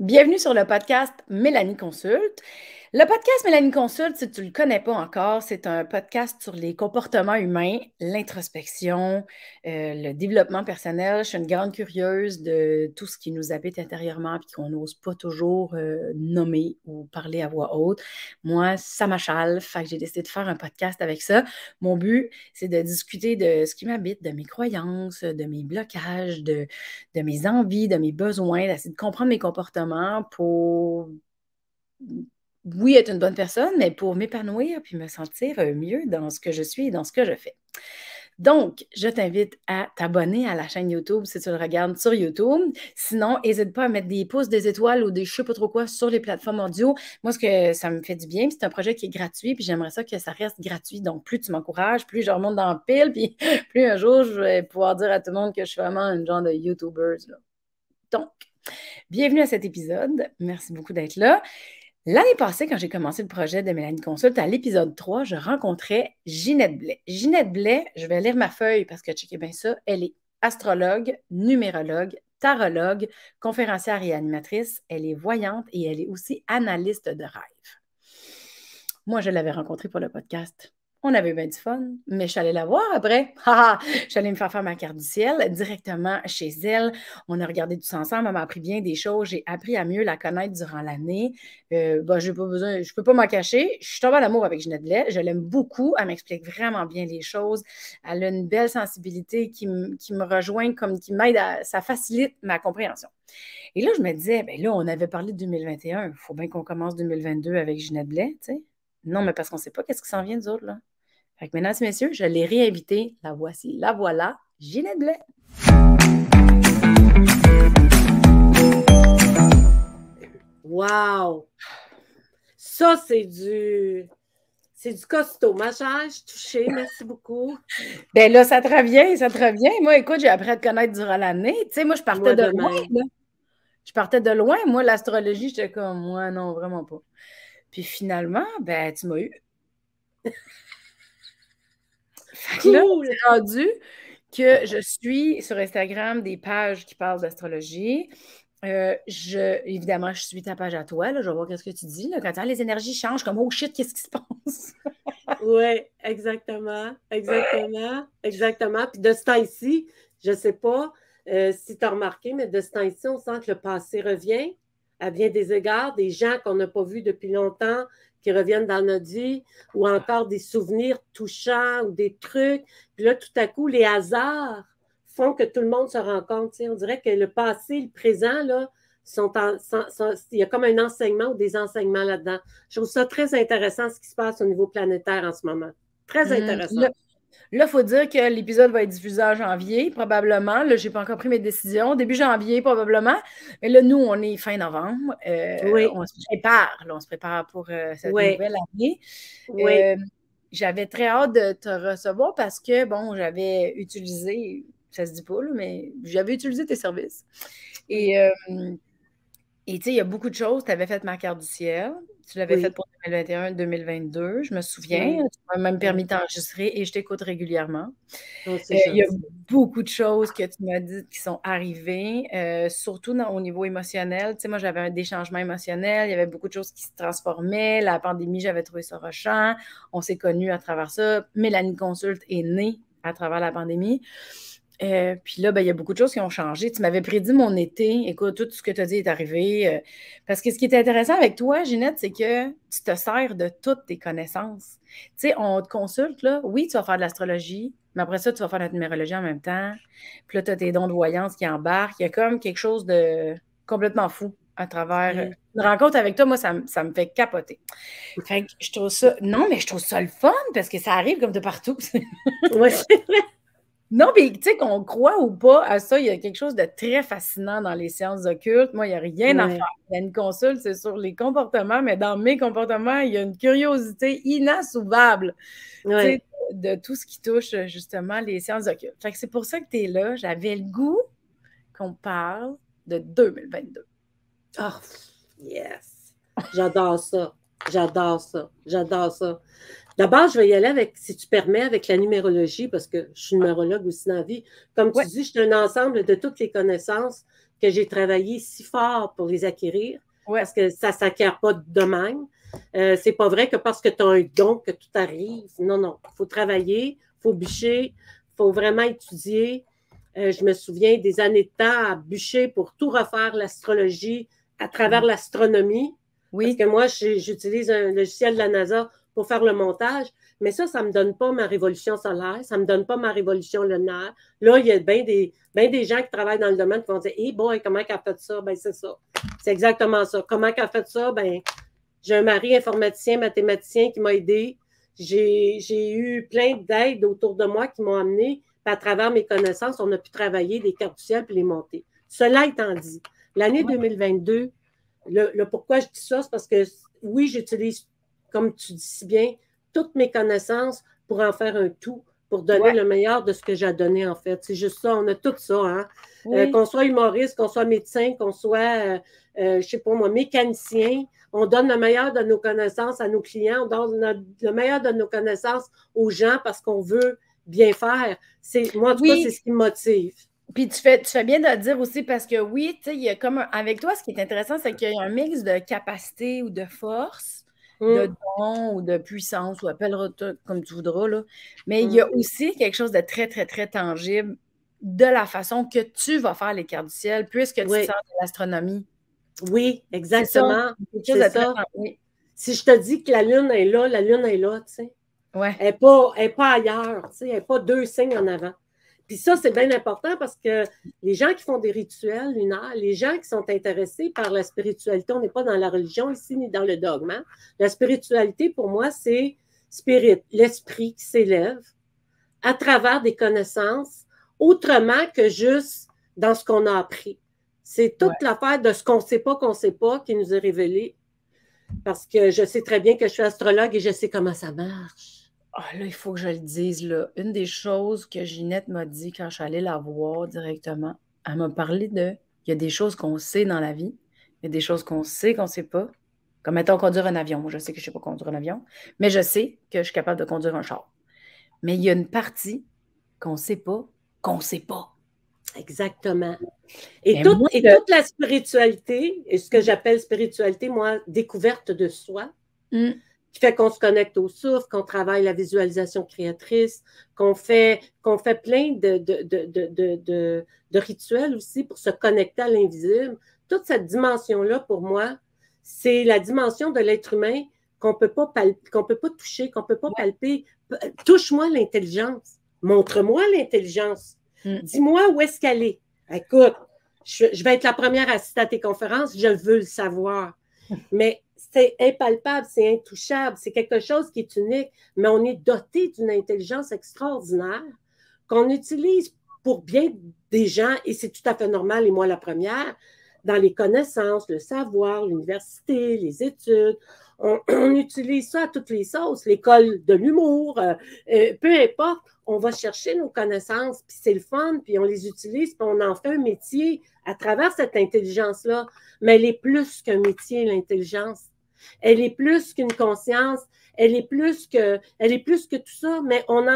Bienvenue sur le podcast Mélanie Consulte. Le podcast Mélanie Consulte, si tu ne le connais pas encore, c'est un podcast sur les comportements humains, l'introspection, le développement personnel. Je suis une grande curieuse de tout ce qui nous habite intérieurement et qu'on n'ose pas toujours nommer ou parler à voix haute. Moi, ça m'achale, fait que j'ai décidé de faire un podcast avec ça. Mon but, c'est de discuter de ce qui m'habite, de mes croyances, de mes blocages, de mes envies, de mes besoins, d'essayer de comprendre mes comportements pour, oui, être une bonne personne, mais pour m'épanouir puis me sentir mieux dans ce que je suis et dans ce que je fais. Donc, je t'invite à t'abonner à la chaîne YouTube si tu le regardes sur YouTube. Sinon, n'hésite pas à mettre des pouces, des étoiles ou des je ne sais pas trop quoi sur les plateformes audio. Moi, ça me fait du bien, c'est un projet qui est gratuit, puis j'aimerais ça que ça reste gratuit. Donc, plus tu m'encourages, plus je remonte dans la pile, puis plus un jour, je vais pouvoir dire à tout le monde que je suis vraiment une genre de YouTuber. Donc, bienvenue à cet épisode. Merci beaucoup d'être là. L'année passée, quand j'ai commencé le projet de Mélanie Consulte, à l'épisode 3, je rencontrais Ginette Blais. Ginette Blais, je vais lire ma feuille parce que checkez bien ça, elle est astrologue, numérologue, tarologue, conférencière et animatrice. Elle est voyante et elle est aussi analyste de rêve. Moi, je l'avais rencontrée pour le podcast. On avait eu bien du fun, mais je suis allée la voir après. Je suis allée me faire ma carte du ciel directement chez elle. On a regardé tout ça ensemble. Elle m'a appris bien des choses. J'ai appris à mieux la connaître durant l'année. J'ai pas besoin, je ne peux pas m'en cacher. Je suis tombée en amour avec Ginette Blais. Je l'aime beaucoup. Elle m'explique vraiment bien les choses. Elle a une belle sensibilité qui me rejoint, comme qui m'aide ça facilite ma compréhension. Et là, je me disais, ben là, on avait parlé de 2021. Il faut bien qu'on commence 2022 avec Ginette Blais, tu sais. Non, mais parce qu'on ne sait pas qu'est-ce qui s'en vient, nous autres, là. Fait que, mesdames et messieurs, je l'ai réinvitée. La voici, la voilà, Ginette Blais. Wow! Ça, c'est du costaud. Ma chère, je suis touchée. Merci beaucoup. Ben là, ça te revient, ça te revient. Moi, écoute, j'ai appris à te connaître durant l'année. Tu sais, moi, je partais de loin, là. Je partais de loin. Moi, l'astrologie, j'étais comme, moi, non, vraiment pas. Puis finalement, ben, tu m'as eu. Fait que là, c'est rendu que je suis sur Instagram des pages qui parlent d'astrologie. Évidemment, je suis ta page à toi. Là, je vais voir ce que tu dis. Là, quand les énergies changent, comme oh shit, qu'est-ce qui se passe? Oui, exactement. Exactement. Exactement. Puis de ce temps-ci, je ne sais pas si tu as remarqué, mais de ce temps-ci, on sent que le passé revient à bien des égards, des gens qu'on n'a pas vus depuis longtemps qui reviennent dans notre vie, ou encore des souvenirs touchants ou des trucs. Puis là, tout à coup, les hasards font que tout le monde se rencontre. Tu sais, on dirait que le passé et le présent, là, il y a comme un enseignement ou des enseignements là-dedans. Je trouve ça très intéressant ce qui se passe au niveau planétaire en ce moment. Très intéressant. Là, il faut dire que l'épisode va être diffusé en janvier, probablement. Là, je n'ai pas encore pris mes décisions. Début janvier, probablement. Mais là, nous, on est fin novembre. Oui. On se prépare. Là, on se prépare pour cette nouvelle année. Oui. J'avais très hâte de te recevoir parce que, bon, j'avais utilisé, ça se dit pas, là, mais j'avais utilisé tes services. Et tu sais, il y a beaucoup de choses. Tu avais fait ma carte du ciel. Tu l'avais fait pour 2021-2022, je me souviens. Tu m'as même permis d'enregistrer et je t'écoute régulièrement. Il y a beaucoup de choses que tu m'as dites qui sont arrivées, surtout au niveau émotionnel. Tu sais, moi, j'avais des changements émotionnels. Il y avait beaucoup de choses qui se transformaient. La pandémie, j'avais trouvé ça rushant. On s'est connus à travers ça. Mélanie Consulte est née à travers la pandémie. Puis là, ben, il y a beaucoup de choses qui ont changé. Tu m'avais prédit mon été. Écoute, tout ce que tu as dit est arrivé. Parce que ce qui est intéressant avec toi, Ginette, c'est que tu te sers de toutes tes connaissances. Tu sais, on te consulte, là. Oui, tu vas faire de l'astrologie, mais après ça, tu vas faire de la numérologie en même temps. Puis là, tu as tes dons de voyance qui embarquent. Il y a comme quelque chose de complètement fou à travers une rencontre avec toi. Moi, ça me fait capoter. Fait que je trouve ça... Non, mais je trouve ça le fun parce que ça arrive comme de partout. Oui, c'est vrai. Non, mais tu sais, qu'on croit ou pas à ça, il y a quelque chose de très fascinant dans les sciences occultes. Moi, il n'y a rien à faire. Il y a une consulte, c'est sur les comportements, mais dans mes comportements, il y a une curiosité inassouvable de tout ce qui touche justement les sciences occultes. Fait que c'est pour ça que tu es là. J'avais le goût qu'on parle de 2022. Oh, yes! J'adore ça. J'adore ça. J'adore ça. D'abord, je vais y aller avec, si tu permets, avec la numérologie, parce que je suis numérologue aussi dans la vie. Comme tu dis, je suis un ensemble de toutes les connaissances que j'ai travaillé si fort pour les acquérir, parce que ça ne s'acquiert pas de même. C'est pas vrai que parce que tu as un don que tout arrive. Non, non. Il faut travailler, il faut bûcher, il faut vraiment étudier. Je me souviens des années de temps à bûcher pour tout refaire l'astrologie à travers l'astronomie. Oui. Parce que moi, j'utilise un logiciel de la NASA pour faire le montage, mais ça ne me donne pas ma révolution solaire, ça ne me donne pas ma révolution lunaire. Là, il y a bien des gens qui travaillent dans le domaine qui vont dire « Hey boy, comment elle a fait ça? » Ben c'est ça. C'est exactement ça. Comment elle a fait ça? Ben j'ai un mari informaticien, mathématicien qui m'a aidé. J'ai eu plein d'aides autour de moi qui m'ont amené. Puis à travers mes connaissances, on a pu travailler des cartes du ciel puis les monter. Cela étant dit, l'année 2022, le pourquoi je dis ça, c'est parce que oui, j'utilise, comme tu dis si bien, toutes mes connaissances pour en faire un tout, pour donner le meilleur de ce que j'ai donné, en fait. C'est juste ça, on a tout ça, hein. Oui. Qu'on soit humoriste, qu'on soit médecin, qu'on soit, je sais pas moi, mécanicien, on donne le meilleur de nos connaissances à nos clients, on donne le meilleur de nos connaissances aux gens parce qu'on veut bien faire. Moi, en tout cas, c'est ce qui me motive. Puis tu fais bien de le dire aussi parce que oui, tu sais, il y a comme avec toi, ce qui est intéressant, c'est qu'il y a un mix de capacité ou de force, de don ou de puissance, ou appelle-le comme tu voudras, là. Mais il y a aussi quelque chose de très, très, très tangible de la façon que tu vas faire les cartes du ciel, puisque tu sors de l'astronomie. Oui, exactement. C'est ça. Oui. Si je te dis que la Lune est là, tu sais. Ouais. Elle n'est pas ailleurs, tu sais, elle n'est pas 2 signes en avant. Puis ça, c'est bien important parce que les gens qui font des rituels lunaires, les gens qui sont intéressés par la spiritualité, on n'est pas dans la religion ici ni dans le dogme. Hein? La spiritualité, pour moi, c'est l'esprit qui s'élève à travers des connaissances autrement que juste dans ce qu'on a appris. C'est toute l'affaire de ce qu'on ne sait pas qui nous est révélé. Parce que je sais très bien que je suis astrologue et je sais comment ça marche. Ah, là, il faut que je le dise, là. Une des choses que Ginette m'a dit quand je suis allée la voir directement, elle m'a parlé il y a des choses qu'on sait dans la vie, il y a des choses qu'on sait qu'on ne sait pas. Comme, mettons, conduire un avion. Moi, je sais que je ne sais pas conduire un avion, mais je sais que je suis capable de conduire un char. Mais il y a une partie qu'on ne sait pas, qu'on ne sait pas. Exactement. Et toute la spiritualité, et ce que j'appelle spiritualité, moi, découverte de soi, qui fait qu'on se connecte au souffle, qu'on travaille la visualisation créatrice, qu'on fait plein de rituels aussi pour se connecter à l'invisible. Toute cette dimension-là, pour moi, c'est la dimension de l'être humain qu'on ne peut pas toucher, qu'on ne peut pas palper. Touche-moi l'intelligence. Montre-moi l'intelligence. Dis-moi où est-ce qu'elle est. Écoute, je vais être la première à assister à tes conférences, je veux le savoir. Mais c'est impalpable, c'est intouchable, c'est quelque chose qui est unique, mais on est doté d'une intelligence extraordinaire qu'on utilise pour bien des gens, et c'est tout à fait normal, et moi la première, dans les connaissances, le savoir, l'université, les études. On utilise ça à toutes les sauces, l'école de l'humour, peu importe, on va chercher nos connaissances, puis c'est le fun, puis on les utilise, puis on en fait un métier à travers cette intelligence-là. Mais elle est plus qu'un métier, l'intelligence. Elle est plus qu'une conscience, elle est plus que tout ça, mais on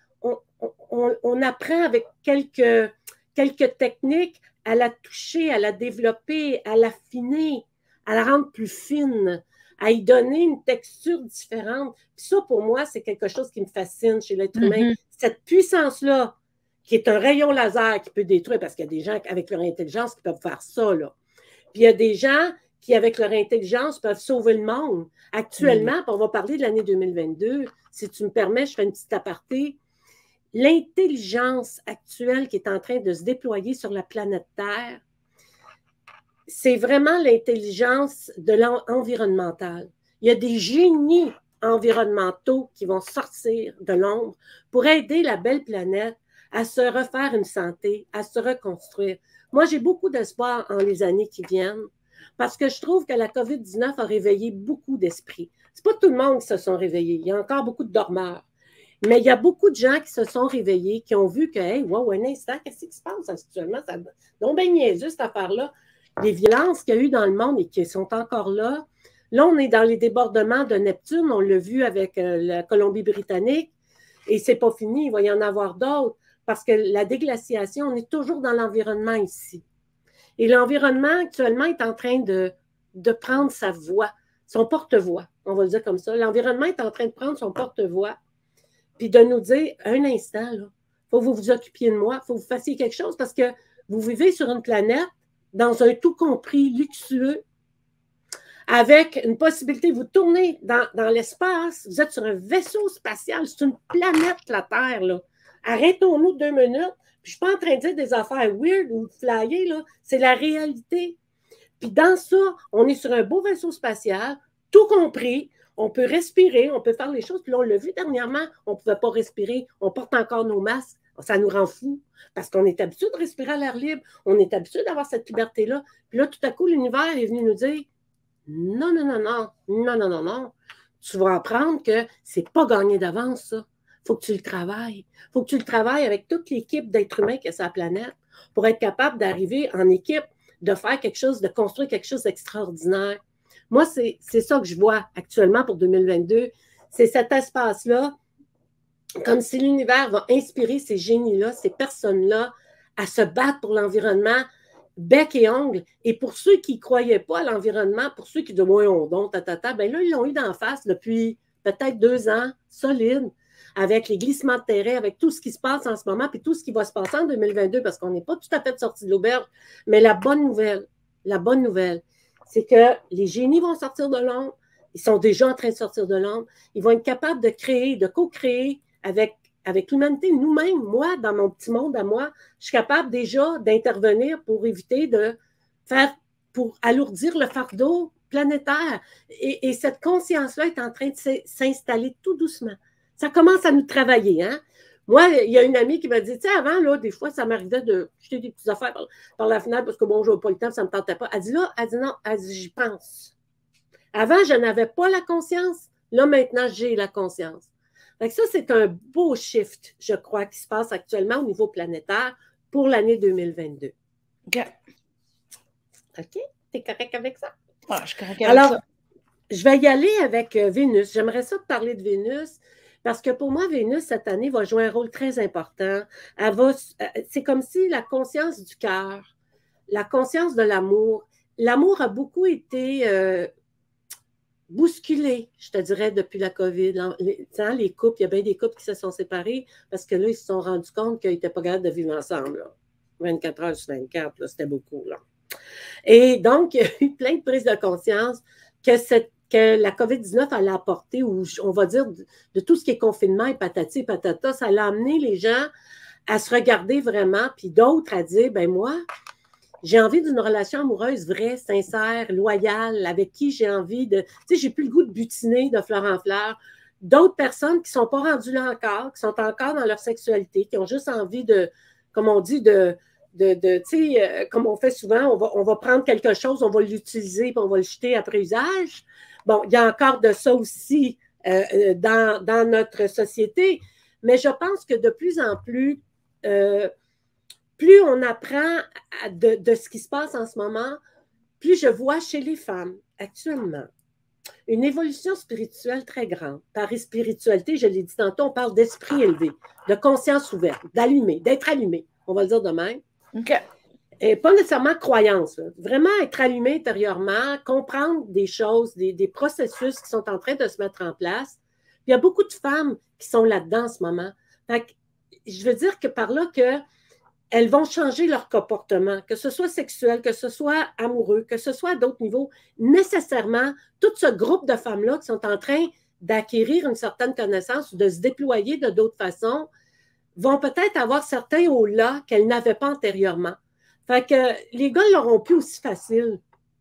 apprend avec quelques techniques à la toucher, à la développer, à l'affiner, à la rendre plus fine, à y donner une texture différente. Puis ça, pour moi, c'est quelque chose qui me fascine chez l'être humain. Cette puissance-là, qui est un rayon laser qui peut détruire, parce qu'il y a des gens avec leur intelligence qui peuvent faire ça, là. Puis il y a des gens qui, avec leur intelligence, peuvent sauver le monde. Actuellement, on va parler de l'année 2022. Si tu me permets, je fais une petite aparté. L'intelligence actuelle qui est en train de se déployer sur la planète Terre, c'est vraiment l'intelligence de l'environnemental. Il y a des génies environnementaux qui vont sortir de l'ombre pour aider la belle planète à se refaire une santé, à se reconstruire. Moi, j'ai beaucoup d'espoir en les années qui viennent parce que je trouve que la COVID-19 a réveillé beaucoup d'esprits. C'est pas tout le monde qui se sont réveillés. Il y a encore beaucoup de dormeurs. Mais il y a beaucoup de gens qui se sont réveillés, qui ont vu que, hey, wow, un instant, qu'est-ce qui se passe actuellement? Ça donc bien niaiseux, cette affaire-là. Les violences qu'il y a eu dans le monde et qui sont encore là. Là, on est dans les débordements de Neptune. On l'a vu avec la Colombie-Britannique. Et c'est pas fini. Il va y en avoir d'autres. Parce que la déglaciation, on est toujours dans l'environnement ici. Et l'environnement, actuellement, est en train de prendre sa voix, son porte-voix, on va le dire comme ça. L'environnement est en train de prendre son porte-voix, puis de nous dire, un instant, il faut que vous vous occupiez de moi, il faut que vous fassiez quelque chose, parce que vous vivez sur une planète, dans un tout compris luxueux, avec une possibilité, vous tournez dans l'espace, vous êtes sur un vaisseau spatial, c'est une planète, la Terre, là. Arrêtons-nous 2 minutes. Puis je ne suis pas en train de dire des affaires weird ou de flyer, là. C'est la réalité. Puis dans ça, on est sur un beau vaisseau spatial, tout compris. On peut respirer, on peut faire les choses. Puis là, on l'a vu dernièrement, on ne pouvait pas respirer. On porte encore nos masques. Ça nous rend fous parce qu'on est habitué de respirer à l'air libre. On est habitué d'avoir cette liberté-là. Puis là, tout à coup, l'univers est venu nous dire non, non, non, non, non, non, non, non. Tu vas apprendre que c'est pas gagné d'avance, ça. Il faut que tu le travailles. Il faut que tu le travailles avec toute l'équipe d'êtres humains qu'il y a sur la planète pour être capable d'arriver en équipe, de faire quelque chose, de construire quelque chose d'extraordinaire. Moi, c'est ça que je vois actuellement pour 2022. C'est cet espace-là, comme si l'univers va inspirer ces génies-là, ces personnes-là, à se battre pour l'environnement, bec et ongle. Et pour ceux qui ne croyaient pas à l'environnement, pour ceux qui disaient « ouais, on donne, ben là, ils l'ont eu d'en face depuis peut-être 2 ans, solide, avec les glissements de terrain, avec tout ce qui se passe en ce moment, puis tout ce qui va se passer en 2022, parce qu'on n'est pas tout à fait sorti de l'auberge. Mais la bonne nouvelle, c'est que les génies vont sortir de l'ombre. Ils sont déjà en train de sortir de l'ombre. Ils vont être capables de créer, de co-créer avec l'humanité, nous-mêmes. Moi, dans mon petit monde à moi, je suis capable déjà d'intervenir pour éviter pour alourdir le fardeau planétaire. Et cette conscience-là est en train de s'installer tout doucement. Ça commence à nous travailler, hein? Moi, il y a une amie qui m'a dit, tu sais, avant, là, des fois, ça m'arrivait de jeter des petites affaires par la fenêtre parce que, bon, je n'avais pas le temps, ça ne me tentait pas. Elle dit non, j'y pense. Avant, je n'avais pas la conscience. Là, maintenant, j'ai la conscience. Donc ça, c'est un beau shift, je crois, qui se passe actuellement au niveau planétaire pour l'année 2022. OK. OK? T'es correct avec ça? Ah, je suis correct avec ça. Alors, je vais y aller avec Vénus. J'aimerais ça te parler de Vénus parce que pour moi, Vénus, cette année, va jouer un rôle très important. C'est comme si la conscience du cœur, la conscience de l'amour a beaucoup été bousculé, je te dirais, depuis la COVID. Les couples, il y a bien des couples qui se sont séparés parce que là, ils se sont rendus compte qu'ils n'étaient pas capables de vivre ensemble. Là. 24 heures sur 24, là, c'était beaucoup. Là. Et donc, il y a eu plein de prises de conscience que la COVID-19 allait apporter, ou on va dire, de tout ce qui est confinement et patati patata, ça allait amener les gens à se regarder vraiment, puis d'autres à dire, ben moi, j'ai envie d'une relation amoureuse vraie, sincère, loyale, avec qui j'ai envie de... Tu sais, j'ai plus le goût de butiner de fleur en fleur. D'autres personnes qui ne sont pas rendues là encore, qui sont encore dans leur sexualité, qui ont juste envie de, comme on dit, tu sais, comme on fait souvent, on va prendre quelque chose, on va l'utiliser, puis on va le jeter après usage. Bon, il y a encore de ça aussi dans notre société, mais je pense que de plus en plus... plus on apprend de ce qui se passe en ce moment, plus je vois chez les femmes actuellement une évolution spirituelle très grande. Par spiritualité, je l'ai dit tantôt, on parle d'esprit élevé, de conscience ouverte, d'être allumé, on va le dire de même. OK. Et pas nécessairement croyance, là. Vraiment être allumé intérieurement, comprendre des choses, des processus qui sont en train de se mettre en place. Puis il y a beaucoup de femmes qui sont là-dedans en ce moment. Fait que, je veux dire que par là elles vont changer leur comportement, que ce soit sexuel, que ce soit amoureux, que ce soit à d'autres niveaux. Nécessairement, tout ce groupe de femmes-là qui sont en train d'acquérir une certaine connaissance ou de se déployer de d'autres façons vont peut-être avoir certains hauts-là qu'elles n'avaient pas antérieurement. Fait que les gars l'auront plus aussi facile.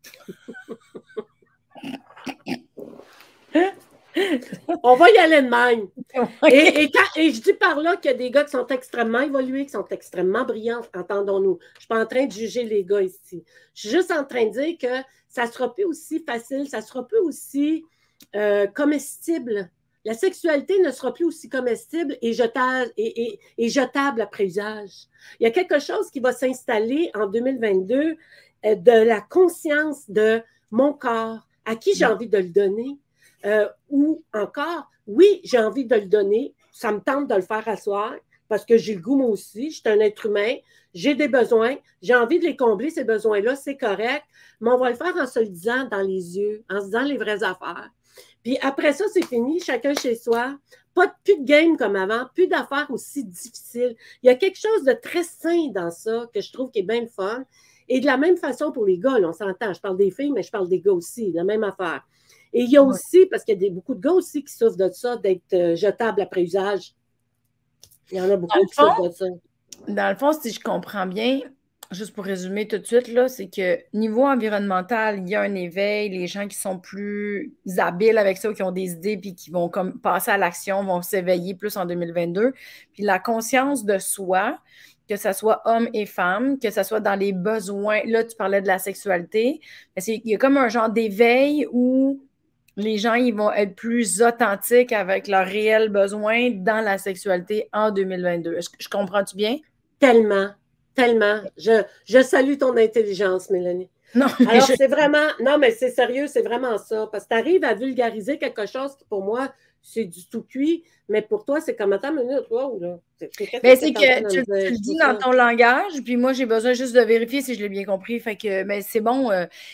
On va y aller de même. Et je dis par là qu'il y a des gars qui sont extrêmement évolués, qui sont extrêmement brillants, entendons-nous. Je ne suis pas en train de juger les gars ici. Je suis juste en train de dire que ça ne sera plus aussi facile, ça ne sera plus aussi comestible. La sexualité ne sera plus aussi comestible et jetable après usage. Il y a quelque chose qui va s'installer en 2022 de la conscience de mon corps, à qui j'ai envie de le donner. Ou encore, oui, j'ai envie de le donner, ça me tente de le faire à soir, parce que j'ai le goût, moi aussi, je suis un être humain, j'ai des besoins, j'ai envie de les combler, ces besoins-là, c'est correct, mais on va le faire en se le disant dans les yeux, en se disant les vraies affaires. Puis après ça, c'est fini, chacun chez soi. Plus de game comme avant, plus d'affaires aussi difficiles. Il y a quelque chose de très sain dans ça que je trouve qui est bien le fun. Et de la même façon pour les gars, là, on s'entend, je parle des filles, mais je parle des gars aussi, la même affaire. Et il y a aussi, parce qu'il y a beaucoup de gars aussi qui souffrent de ça, d'être jetables après usage. Il y en a beaucoup qui souffrent de ça. Dans le fond, si je comprends bien, juste pour résumer tout de suite, là, c'est que niveau environnemental, il y a un éveil. Les gens qui sont plus habiles avec ça, qui ont des idées, puis qui vont comme passer à l'action, vont s'éveiller plus en 2022. Puis la conscience de soi, que ce soit homme et femme, que ce soit dans les besoins. Là, tu parlais de la sexualité. Mais il y a comme un genre d'éveil où les gens ils vont être plus authentiques avec leurs réels besoins dans la sexualité en 2022. Je comprends-tu bien? Tellement, tellement. Je salue ton intelligence, Mélanie. Non, alors, c'est vraiment, non, mais c'est sérieux, c'est vraiment ça. Parce que tu arrives à vulgariser quelque chose qui, pour moi, c'est du tout cuit, mais pour toi, c'est comme, attends une minute, wow, là. Ben, c'est que tu le dis dans ton langage, puis moi, j'ai besoin juste de vérifier si je l'ai bien compris. Fait que, mais c'est bon,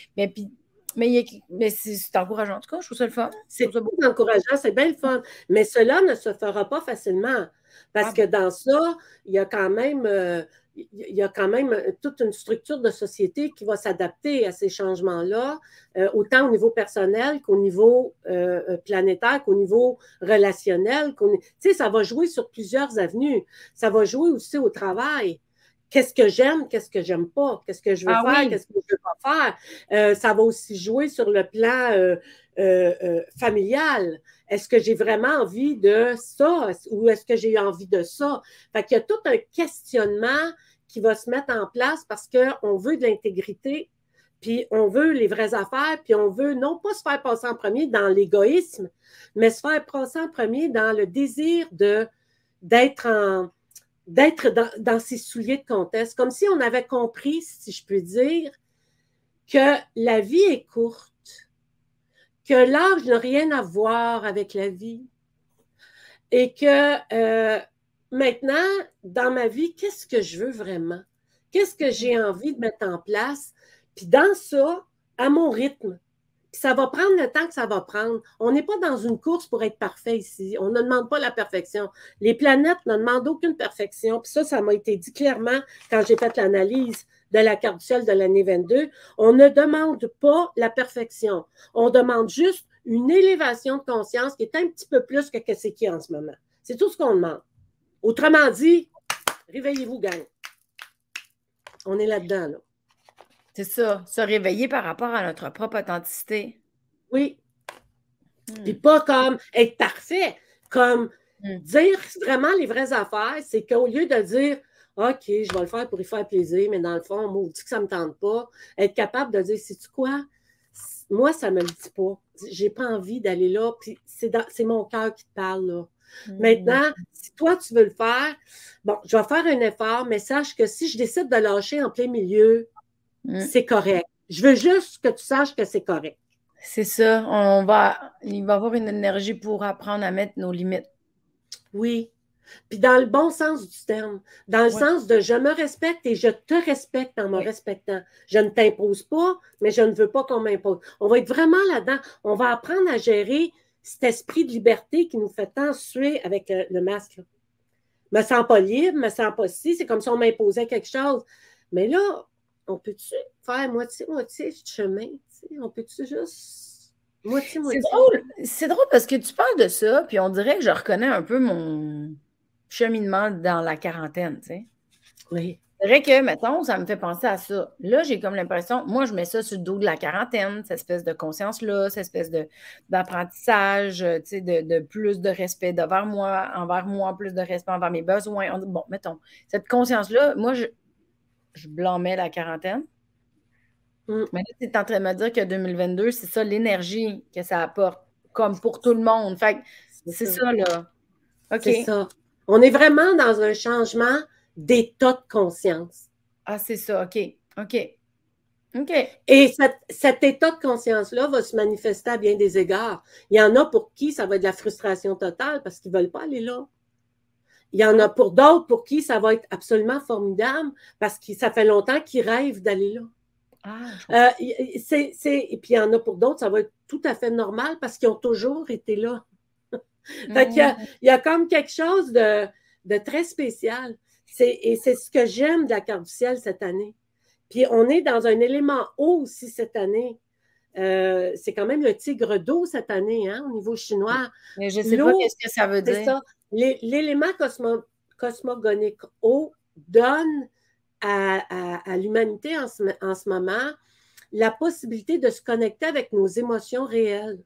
mais c'est encourageant. En tout cas, je trouve ça le fun. C'est encourageant, c'est bien le fun. Mais cela ne se fera pas facilement. Parce que dans ça, il y a quand même toute une structure de société qui va s'adapter à ces changements-là, autant au niveau personnel qu'au niveau planétaire, qu'au niveau relationnel. Tu sais, ça va jouer sur plusieurs avenues. Ça va jouer aussi au travail. Qu'est-ce que j'aime, qu'est-ce que j'aime pas, qu'est-ce que je veux faire, qu'est-ce que je veux pas faire. Ça va aussi jouer sur le plan familial. Est-ce que j'ai vraiment envie de ça ou est-ce que j'ai envie de ça? Fait qu'il y a tout un questionnement qui va se mettre en place parce qu'on veut de l'intégrité, puis on veut les vraies affaires, puis on veut non pas se faire passer en premier dans l'égoïsme, mais se faire passer en premier dans le désir d'être dans ses souliers de comtesse, comme si on avait compris, si je peux dire, que la vie est courte, que l'âge n'a rien à voir avec la vie et que maintenant, dans ma vie, qu'est-ce que je veux vraiment? Qu'est-ce que j'ai envie de mettre en place? Puis dans ça, à mon rythme. Puis ça va prendre le temps que ça va prendre. On n'est pas dans une course pour être parfait ici. On ne demande pas la perfection. Les planètes ne demandent aucune perfection. Puis ça m'a été dit clairement quand j'ai fait l'analyse de la carte du ciel de l'année 22. On ne demande pas la perfection. On demande juste une élévation de conscience qui est un petit peu plus que ce qui est en ce moment. C'est tout ce qu'on demande. Autrement dit, réveillez-vous, gang. On est là-dedans, là. C'est ça, se réveiller par rapport à notre propre authenticité. Oui. Puis pas comme être parfait, comme dire vraiment les vraies affaires, c'est qu'au lieu de dire OK, je vais le faire pour y faire plaisir, mais dans le fond, moi, on dit que ça ne me tente pas, être capable de dire, sais-tu quoi? Moi, ça ne me le dit pas. J'ai pas envie d'aller là, puis c'est mon cœur qui te parle, là. Maintenant, si toi, tu veux le faire, bon, je vais faire un effort, mais sache que si je décide de lâcher en plein milieu, c'est correct. Je veux juste que tu saches que c'est correct. C'est ça. Il va y avoir une énergie pour apprendre à mettre nos limites. Oui. Puis dans le bon sens du terme, dans le sens de je me respecte et je te respecte en me respectant. Je ne t'impose pas, mais je ne veux pas qu'on m'impose. On va être vraiment là-dedans. On va apprendre à gérer cet esprit de liberté qui nous fait tant suer avec le masque. Là. Je me sens pas libre, je me sens pas si. C'est comme si on m'imposait quelque chose. Mais là, on peut-tu faire moitié-moitié de chemin? T'sais? On peut-tu juste moitié-moitié? C'est drôle parce que tu parles de ça, puis on dirait que je reconnais un peu mon cheminement dans la quarantaine, tu sais. Oui. C'est vrai que, mettons, ça me fait penser à ça. Là, j'ai comme l'impression, moi, je mets ça sur le dos de la quarantaine, cette espèce de conscience-là, cette espèce d'apprentissage, tu sais, de plus de respect envers moi, plus de respect envers mes besoins. Bon, mettons, cette conscience-là, moi, je blâmais la quarantaine. Mais là, tu es en train de me dire que 2022, c'est ça l'énergie que ça apporte, comme pour tout le monde. Fait que c'est ça, là. OK. C'est ça. On est vraiment dans un changement d'état de conscience. Ah, c'est ça. OK. OK. OK. Et cet état de conscience-là va se manifester à bien des égards. Il y en a pour qui ça va être de la frustration totale parce qu'ils ne veulent pas aller là. Il y en a pour d'autres pour qui ça va être absolument formidable parce que ça fait longtemps qu'ils rêvent d'aller là. Et puis il y en a pour d'autres, ça va être tout à fait normal parce qu'ils ont toujours été là. Fait qu'il y a comme quelque chose de très spécial. Et c'est ce que j'aime de la carte du ciel cette année. Puis on est dans un élément haut aussi cette année. C'est quand même le tigre d'eau cette année, hein, au niveau chinois. Mais je ne sais pas qu'est-ce que ça veut dire. C'est ça. L'élément cosmogonique eau donne à l'humanité en ce moment la possibilité de se connecter avec nos émotions réelles.